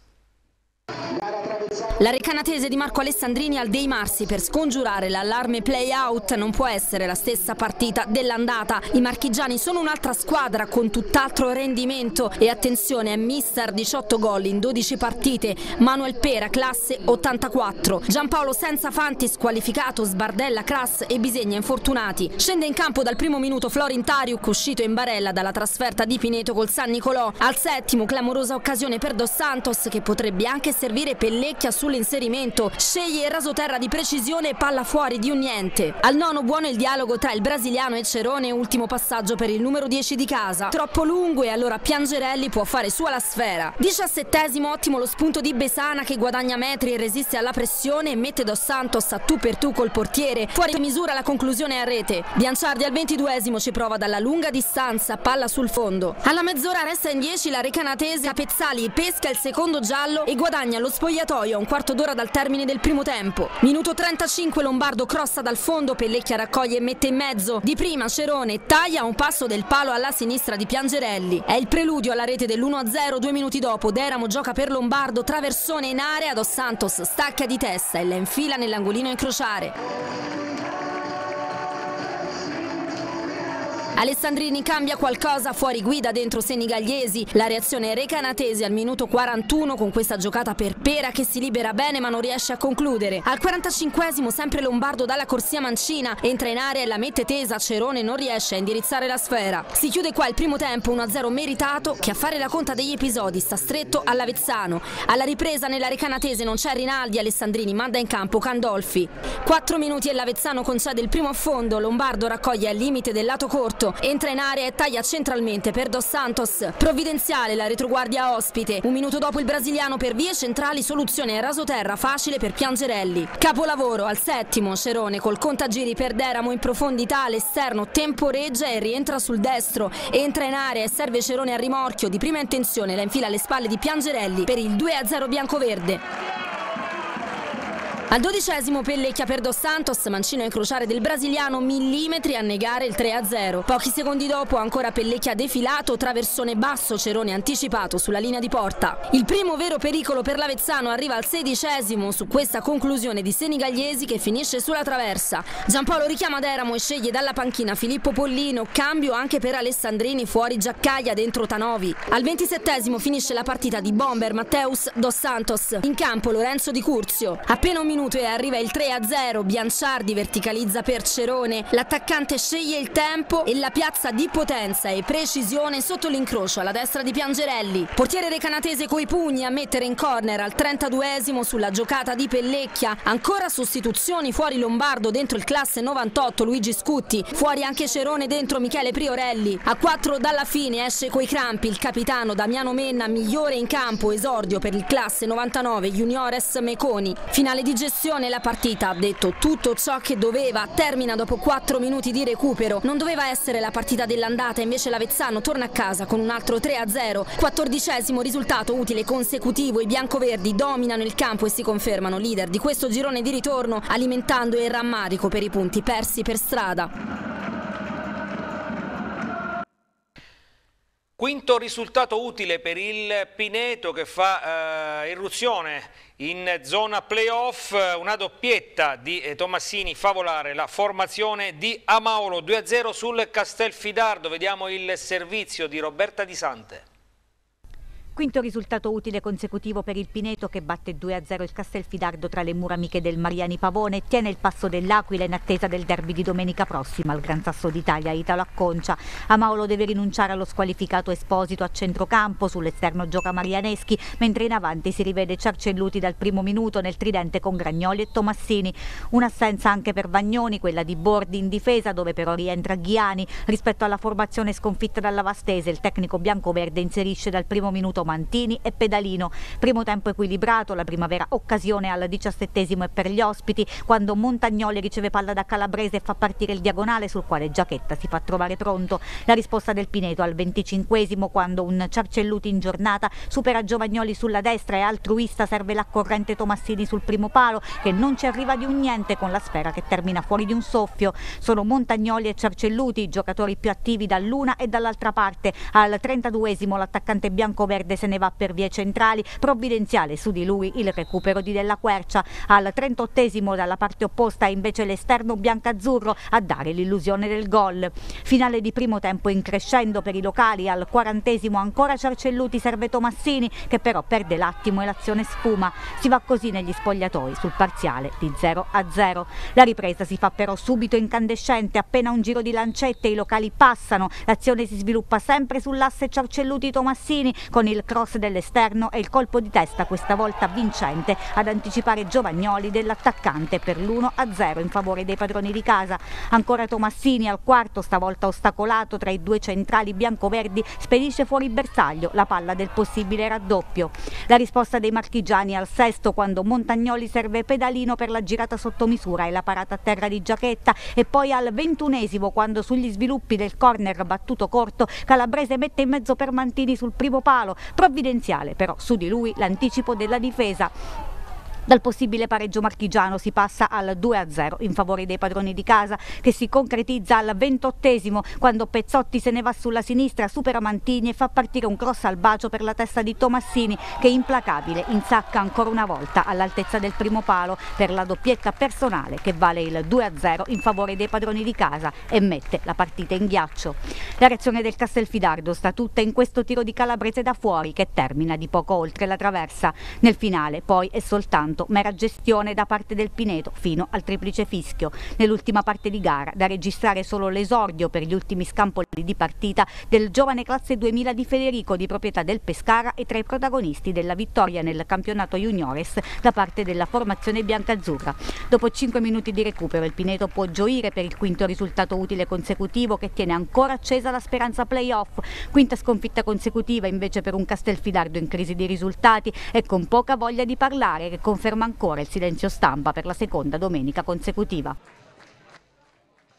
La Recanatese di Marco Alessandrini al Dei Marsi per scongiurare l'allarme play-out. Non può essere la stessa partita dell'andata. I marchigiani sono un'altra squadra con tutt'altro rendimento e attenzione, è mister diciotto gol in dodici partite. Manuel Pera, classe ottantaquattro. Giampaolo senza Fanti squalificato, Sbardella, Cras e Bisegna infortunati. Scende in campo dal primo minuto Florin Tariuk, uscito in barella dalla trasferta di Pineto col San Nicolò. Al settimo clamorosa occasione per Dos Santos che potrebbe anche servire Pellecchia sull'inserimento, sceglie il rasoterra di precisione e palla fuori di un niente. Al nono buono il dialogo tra il brasiliano e Cerone, ultimo passaggio per il numero dieci di casa, troppo lungo e allora Piangerelli può fare sua la sfera. Diciassettesimo ottimo lo spunto di Besana che guadagna metri e resiste alla pressione e mette Dos Santos a tu per tu col portiere, fuori misura la conclusione a rete. Bianciardi al ventiduesimo ci prova dalla lunga distanza, palla sul fondo. Alla mezz'ora resta in dieci la Recanatese, Capezzali pesca il secondo giallo e guadagna lo spogliatoio a un quarto d'ora dal termine del primo tempo. Minuto trentacinque Lombardo crossa dal fondo, Pellecchia raccoglie e mette in mezzo. Di prima Cerone taglia a un passo del palo alla sinistra di Piangerelli. È il preludio alla rete dell'uno a zero. Due minuti dopo Deramo gioca per Lombardo, traversone in area, Dos Santos stacca di testa e la infila nell'angolino a incrociare. Alessandrini cambia qualcosa fuori guida dentro Senigalliesi. La reazione recanatese al minuto quarantuno con questa giocata per Pera che si libera bene ma non riesce a concludere. Al quarantacinquesimo sempre Lombardo dalla corsia mancina, entra in area e la mette tesa, Cerone non riesce a indirizzare la sfera. Si chiude qua il primo tempo, uno a zero meritato che a fare la conta degli episodi sta stretto all'Avezzano. Alla ripresa nella recanatese non c'è Rinaldi, Alessandrini manda in campo Candolfi. Quattro minuti e l'Avezzano concede il primo affondo, Lombardo raccoglie al limite del lato corto, entra in area e taglia centralmente per Dos Santos. Provvidenziale la retroguardia ospite. Un minuto dopo il brasiliano per vie centrali, soluzione rasoterra facile per Piangerelli. Capolavoro al settimo, Cerone col contagiri per Deramo in profondità all'esterno, temporeggia e rientra sul destro. Entra in area e serve Cerone a rimorchio, di prima intenzione la infila alle spalle di Piangerelli per il due a zero biancoverde. Al dodicesimo Pellecchia per Dos Santos, mancino a incrociare del brasiliano, millimetri a negare il tre a zero. Pochi secondi dopo ancora Pellecchia defilato, traversone basso, Cerone anticipato sulla linea di porta. Il primo vero pericolo per l'Avezzano arriva al sedicesimo su questa conclusione di Senigalliesi che finisce sulla traversa. Giampaolo richiama Deramo e sceglie dalla panchina Filippo Pollino, cambio anche per Alessandrini, fuori Giaccaia, dentro Tanovi. Al ventisettesimo finisce la partita di Bomber, Matteus, Dos Santos. In campo Lorenzo Di Curzio. Appena un minuto e arriva il tre a zero, Bianciardi verticalizza per Cerone, l'attaccante sceglie il tempo e la piazza di potenza e precisione sotto l'incrocio alla destra di Piangerelli. Portiere recanatese coi pugni a mettere in corner al trentaduesimo sulla giocata di Pellecchia. Ancora sostituzioni, fuori Lombardo, dentro il classe novantotto Luigi Scutti, fuori anche Cerone, dentro Michele Priorelli. A quattro dalla fine esce coi crampi il capitano Damiano Menna, migliore in campo, esordio per il classe novantanove Juniores Meconi. Finale di gestione, la partita ha detto tutto ciò che doveva, termina dopo quattro minuti di recupero. Non doveva essere la partita dell'andata, invece l'Avezzano torna a casa con un altro tre a zero. Quattordicesimo risultato utile consecutivo, i biancoverdi dominano il campo e si confermano leader di questo girone di ritorno, alimentando il rammarico per i punti persi per strada. Quinto risultato utile per il Pineto che fa eh, irruzione in zona playoff, una doppietta di eh, Tomassini favolare la formazione di Amaolo, due a zero sul Castelfidardo. Vediamo il servizio di Roberta Di Sante. Quinto risultato utile consecutivo per il Pineto che batte due a zero il Castelfidardo tra le mura amiche del Mariani Pavone e tiene il passo dell'Aquila in attesa del derby di domenica prossima al Gran Sasso d'Italia Italo Acconcia. Amaolo deve rinunciare allo squalificato Esposito a centrocampo, sull'esterno gioca Marianeschi, mentre in avanti si rivede Ciarcelluti dal primo minuto nel tridente con Gragnoli e Tomassini. Un'assenza anche per Vagnoni, quella di Bordi in difesa dove però rientra Ghiani. Rispetto alla formazione sconfitta dalla Vastese, il tecnico biancoverde inserisce dal primo minuto Mantini e Pedalino. Primo tempo equilibrato, la primavera occasione al diciassettesimo e per gli ospiti, quando Montagnoli riceve palla da Calabrese e fa partire il diagonale sul quale Giachetta si fa trovare pronto. La risposta del Pineto al venticinquesimo, quando un Ciarcelluti in giornata supera Giovagnoli sulla destra e altruista serve l'accorrente Tomassini sul primo palo, che non ci arriva di un niente con la sfera che termina fuori di un soffio. Sono Montagnoli e Ciarcelluti i giocatori più attivi dall'una e dall'altra parte. Al trentaduesimo l'attaccante biancoverde se ne va per vie centrali, provvidenziale su di lui il recupero di Della Quercia. Al trentottesimo dalla parte opposta è invece l'esterno biancazzurro a dare l'illusione del gol. Finale di primo tempo in crescendo per i locali, al quarantesimo ancora Ciarcelluti serve Tomassini che però perde l'attimo e l'azione sfuma. Si va così negli spogliatoi sul parziale di zero a zero. La ripresa si fa però subito incandescente, appena un giro di lancette i locali passano, l'azione si sviluppa sempre sull'asse Ciarcelluti-Tomassini con il cross dell'esterno e il colpo di testa questa volta vincente ad anticipare Giovagnoli dell'attaccante per l'uno a zero in favore dei padroni di casa. Ancora Tomassini al quarto, stavolta ostacolato tra i due centrali biancoverdi, spedisce fuori bersaglio la palla del possibile raddoppio. La risposta dei marchigiani al sesto, quando Montagnoli serve Pedalino per la girata sotto misura e la parata a terra di Giachetta, e poi al ventunesimo, quando sugli sviluppi del corner battuto corto Calabrese mette in mezzo per Mantini sul primo palo, provvidenziale però su di lui l'anticipo della difesa. Dal possibile pareggio marchigiano si passa al due a zero in favore dei padroni di casa, che si concretizza al ventottesimo quando Pezzotti se ne va sulla sinistra, supera Mantini e fa partire un cross al bacio per la testa di Tomassini, che implacabile insacca ancora una volta all'altezza del primo palo per la doppietta personale che vale il due a zero in favore dei padroni di casa e mette la partita in ghiaccio. La reazione del Castelfidardo sta tutta in questo tiro di Calabrese da fuori che termina di poco oltre la traversa. Nel finale poi è soltanto mera gestione da parte del Pineto fino al triplice fischio. Nell'ultima parte di gara da registrare solo l'esordio per gli ultimi scampoli di partita del giovane classe duemila di Federico, di proprietà del Pescara e tra i protagonisti della vittoria nel campionato juniores da parte della formazione biancazzurra. Dopo cinque minuti di recupero il Pineto può gioire per il quinto risultato utile consecutivo che tiene ancora accesa la speranza playoff. Quinta sconfitta consecutiva invece per un Castelfidardo in crisi di risultati e con poca voglia di parlare, che conferma ancora il silenzio stampa per la seconda domenica consecutiva.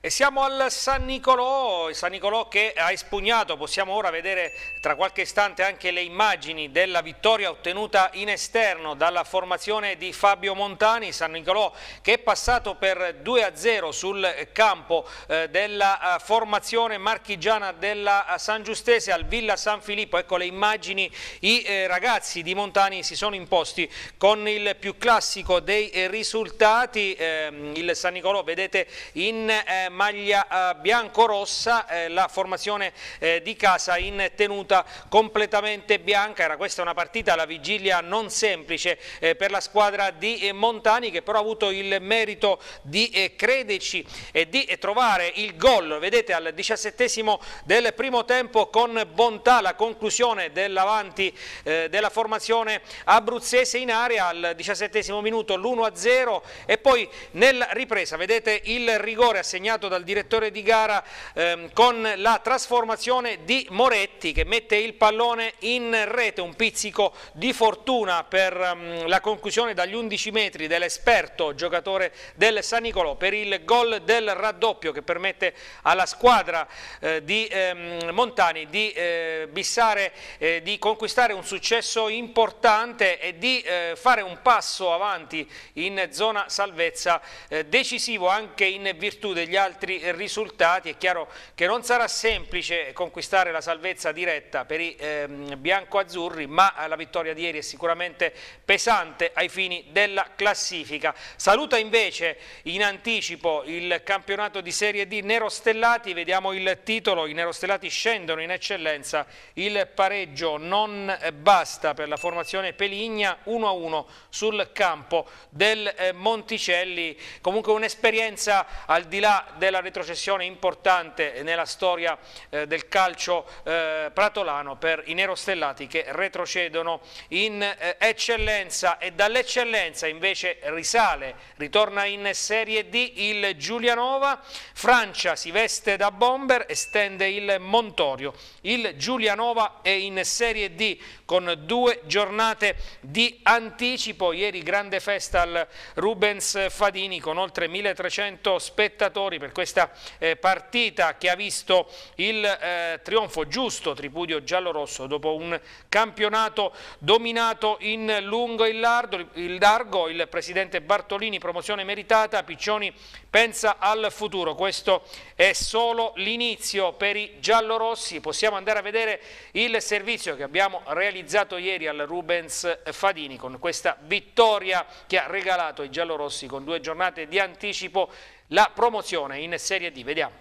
E siamo al San Nicolò, San Nicolò che ha espugnato, possiamo ora vedere tra qualche istante anche le immagini della vittoria ottenuta in esterno dalla formazione di Fabio Montani. San Nicolò che è passato per due a zero sul campo eh, della uh, formazione marchigiana della uh, San Giustese al Villa San Filippo. Ecco le immagini, i eh, ragazzi di Montani si sono imposti con il più classico dei eh, risultati. Eh, il San Nicolò, vedete, in eh, maglia eh, bianco-rossa, eh, la formazione eh, di casa in tenuta completamente bianca. Era questa una partita alla vigilia non semplice eh, per la squadra di eh, Montani, che però ha avuto il merito di eh, crederci e di eh, trovare il gol, vedete, al diciassettesimo del primo tempo con bontà, la conclusione dell'avanti eh, della formazione abruzzese in area al diciassettesimo minuto, l'uno a zero, e poi nella ripresa vedete il rigore assegnato dal direttore di gara ehm, con la trasformazione di Moretti, che mette il pallone in rete, un pizzico di fortuna per um, la conclusione dagli undici metri dell'esperto giocatore del San Nicolò per il gol del raddoppio, che permette alla squadra eh, di ehm, Montani di eh, bissare, eh, di conquistare un successo importante e di eh, fare un passo avanti in zona salvezza eh, decisivo anche in virtù degli altri risultati. È chiaro che non sarà semplice conquistare la salvezza diretta per i ehm, bianco-azzurri, ma la vittoria di ieri è sicuramente pesante ai fini della classifica. Saluta invece in anticipo il campionato di Serie D Nerostellati. Vediamo il titolo: i Nerostellati scendono in eccellenza, il pareggio non basta per la formazione Peligna, uno a uno sul campo del eh, Monticelli. Comunque un'esperienza al di là della retrocessione importante nella storia eh, del calcio eh, pratolano per i nerostellati, che retrocedono in eh, eccellenza, e dall'eccellenza invece risale, ritorna in Serie D il Giulianova. Francia si veste da bomber e stende il Montorio. Il Giulianova è in Serie D con due giornate di anticipo. Ieri grande festa al Rubens Fadini con oltre milletrecento spettatori per questa eh, partita che ha visto il eh, trionfo giusto, tripudio giallorosso dopo un campionato dominato in lungo e in largo. Il largo, il presidente Bartolini: promozione meritata, Piccioni pensa al futuro. Questo è solo l'inizio per i giallorossi. Possiamo andare a vedere il servizio che abbiamo realizzato ieri al Rubens Fadini con questa vittoria che ha regalato ai giallorossi con due giornate di anticipo la promozione in Serie D. Vediamo.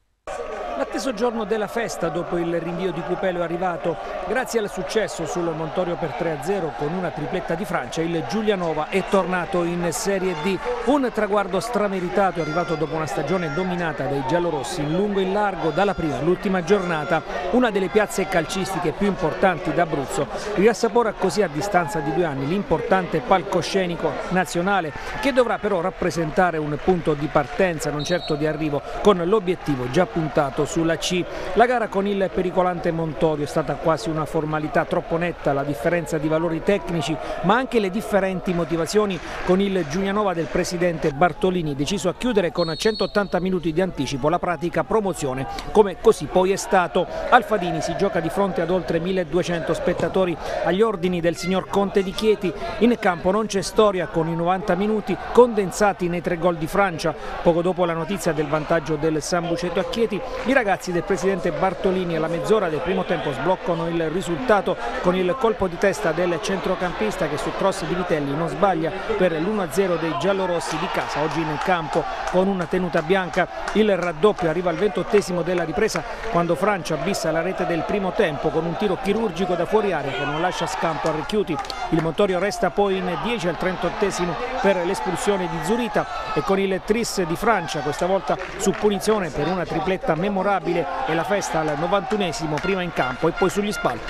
L'atteso giorno della festa dopo il rinvio di Cupelo è arrivato. Grazie al successo sul Montorio per tre a zero con una tripletta di Francia, il Giulianova è tornato in Serie D. Un traguardo strameritato è arrivato dopo una stagione dominata dai giallorossi in lungo e in largo dalla prima all'ultima giornata. Una delle piazze calcistiche più importanti d'Abruzzo riassapora così a distanza di due anni l'importante palcoscenico nazionale, che dovrà però rappresentare un punto di partenza, non certo di arrivo, con l'obiettivo già puntato sulla C. La gara con il pericolante Montorio è stata quasi una formalità, troppo netta la differenza di valori tecnici, ma anche le differenti motivazioni con il Giulianova del presidente Bartolini, deciso a chiudere con centottanta minuti di anticipo la pratica promozione, come così poi è stato. Al Fadini si gioca di fronte ad oltre milleduecento spettatori agli ordini del signor Conte di Chieti. In campo non c'è storia, con i novanta minuti condensati nei tre gol di Francia. Poco dopo la notizia del vantaggio del San Buceto a Chieti, i ragazzi del presidente Bartolini alla mezz'ora del primo tempo sbloccano il risultato con il colpo di testa del centrocampista, che su cross di Vitelli non sbaglia per l'uno a zero dei giallorossi di casa, oggi in campo con una tenuta bianca. Il raddoppio arriva al ventottesimo della ripresa, quando Francia bissa la rete del primo tempo con un tiro chirurgico da fuori area che non lascia scampo a Recchiuti. Il Montorio resta poi in dieci al trentottesimo per l'espulsione di Zurita, e con il tris di Francia, questa volta su punizione per una tripletta memorabile, e la festa al novantunesimo, prima in campo e poi sugli spalti.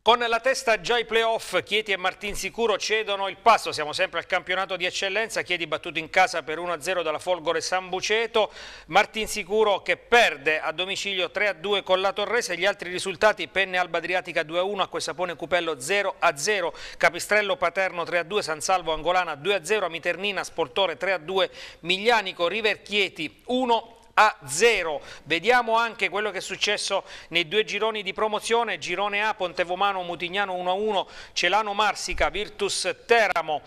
Con la testa già ai playoff, Chieti e Martinsicuro cedono il passo, siamo sempre al campionato di eccellenza, Chieti battuto in casa per uno a zero dalla Folgore San Buceto, Martinsicuro che perde a domicilio tre a due con la Torrese, gli altri risultati: Penne Alba Adriatica due a uno, Acquesapone Cupello zero a zero, Capistrello Paterno tre a due, San Salvo Angolana due a zero, Amiternina Sportore tre a due, Miglianico River Chieti uno a zero. Vediamo anche quello che è successo nei due gironi di promozione. Girone A, Pontevomano Mutignano uno a uno, Celano Marsica Virtus Teramo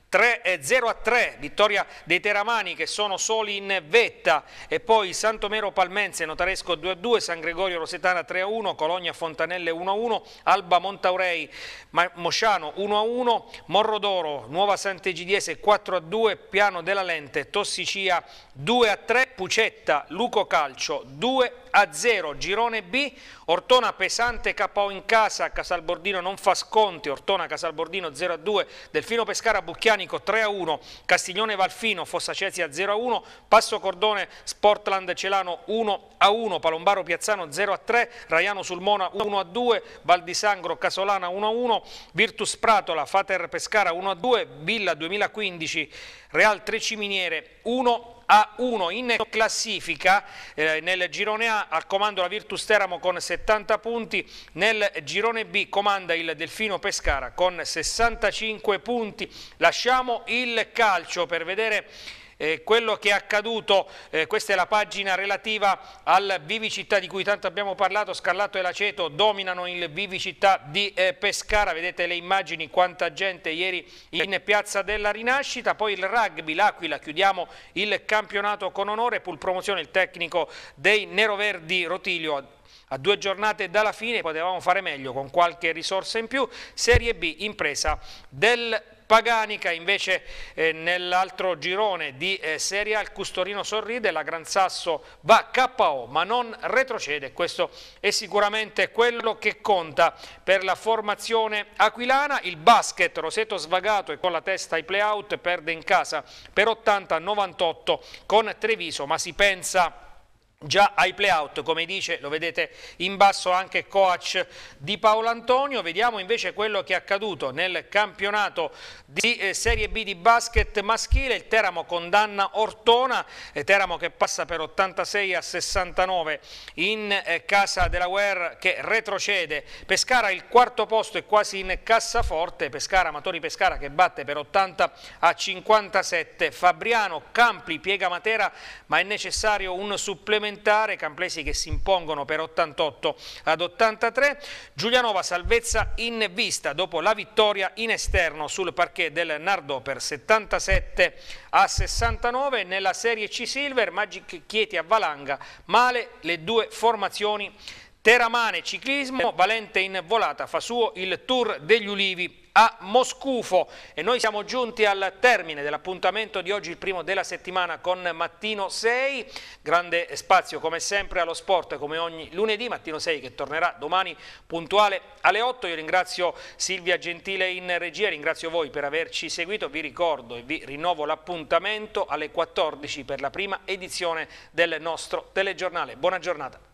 zero a tre, vittoria dei teramani che sono soli in vetta, e poi Santomero Palmense Notaresco due a due, San Gregorio Rosetana tre a uno, Cologna Fontanelle uno a uno, Alba Montaurei Mosciano uno a uno, Morrodoro Nuova Sant'Egidiese quattro a due, Piano della Lente Tossicia due a tre, Pucetta Luco Calcio due a zero. Girone B, Ortona Pesante K O in casa, Casalbordino non fa sconti, Ortona Casalbordino zero a due, Delfino Pescara Bucchianico tre a uno, Castiglione Valfino Fossa Cesia zero a uno, Passo Cordone Sportland Celano uno a uno, Palombaro Piazzano zero a tre, Raiano Sulmona uno a due, Val di Sangro Casolana uno a uno, Virtus Pratola Fater Pescara uno a due, Villa duemilaquindici Real Treciminiere uno a uno. In classifica eh, nel girone A al comando la Virtus Teramo con settanta punti, nel girone B comanda il Delfino Pescara con sessantacinque punti. Lasciamo il calcio per vedere Eh, quello che è accaduto. Eh, questa è la pagina relativa al Vivicità di cui tanto abbiamo parlato. Scarlatto e Laceto dominano il Vivicità di eh, Pescara, vedete le immagini, quanta gente ieri in Piazza della Rinascita. Poi il rugby, l'Aquila, chiudiamo il campionato con onore, pool promozione il tecnico dei neroverdi Rotilio. A due giornate dalla fine potevamo fare meglio con qualche risorsa in più. Serie B, impresa del Paganica. Invece eh, nell'altro girone di eh, Serie A il Custorino sorride, la Gran Sasso va K O ma non retrocede. Questo è sicuramente quello che conta per la formazione aquilana. Il basket, Roseto svagato e con la testa ai play-out, perde in casa per ottanta a novantotto con Treviso, ma si pensa già ai play-out, come dice, lo vedete in basso anche coach di Paolo Antonio. Vediamo invece quello che è accaduto nel campionato di eh, Serie B di basket maschile. Il Teramo condanna Ortona, eh, Teramo che passa per ottantasei a sessantanove in eh, casa della Guerra, che retrocede. Pescara il quarto posto è quasi in cassaforte, Pescara, Amatori Pescara che batte per ottanta a cinquantasette. Fabriano, Campli piega Matera, ma è necessario un supplementare, Camplesi che si impongono per ottantotto ad ottantatré. Giulianova salvezza in vista dopo la vittoria in esterno sul parquet del Nardò per settantasette a sessantanove. Nella Serie C Silver, Magic Chieti a Valanga, male le due formazioni teramane. Ciclismo, Valente in volata fa suo il Tour degli Ulivi a Moscufo, e noi siamo giunti al termine dell'appuntamento di oggi, il primo della settimana con Mattino sei. Grande spazio come sempre allo sport, come ogni lunedì. Mattino sei che tornerà domani puntuale alle otto. Io ringrazio Silvia Gentile in regia, ringrazio voi per averci seguito, vi ricordo e vi rinnovo l'appuntamento alle quattordici per la prima edizione del nostro telegiornale. Buona giornata.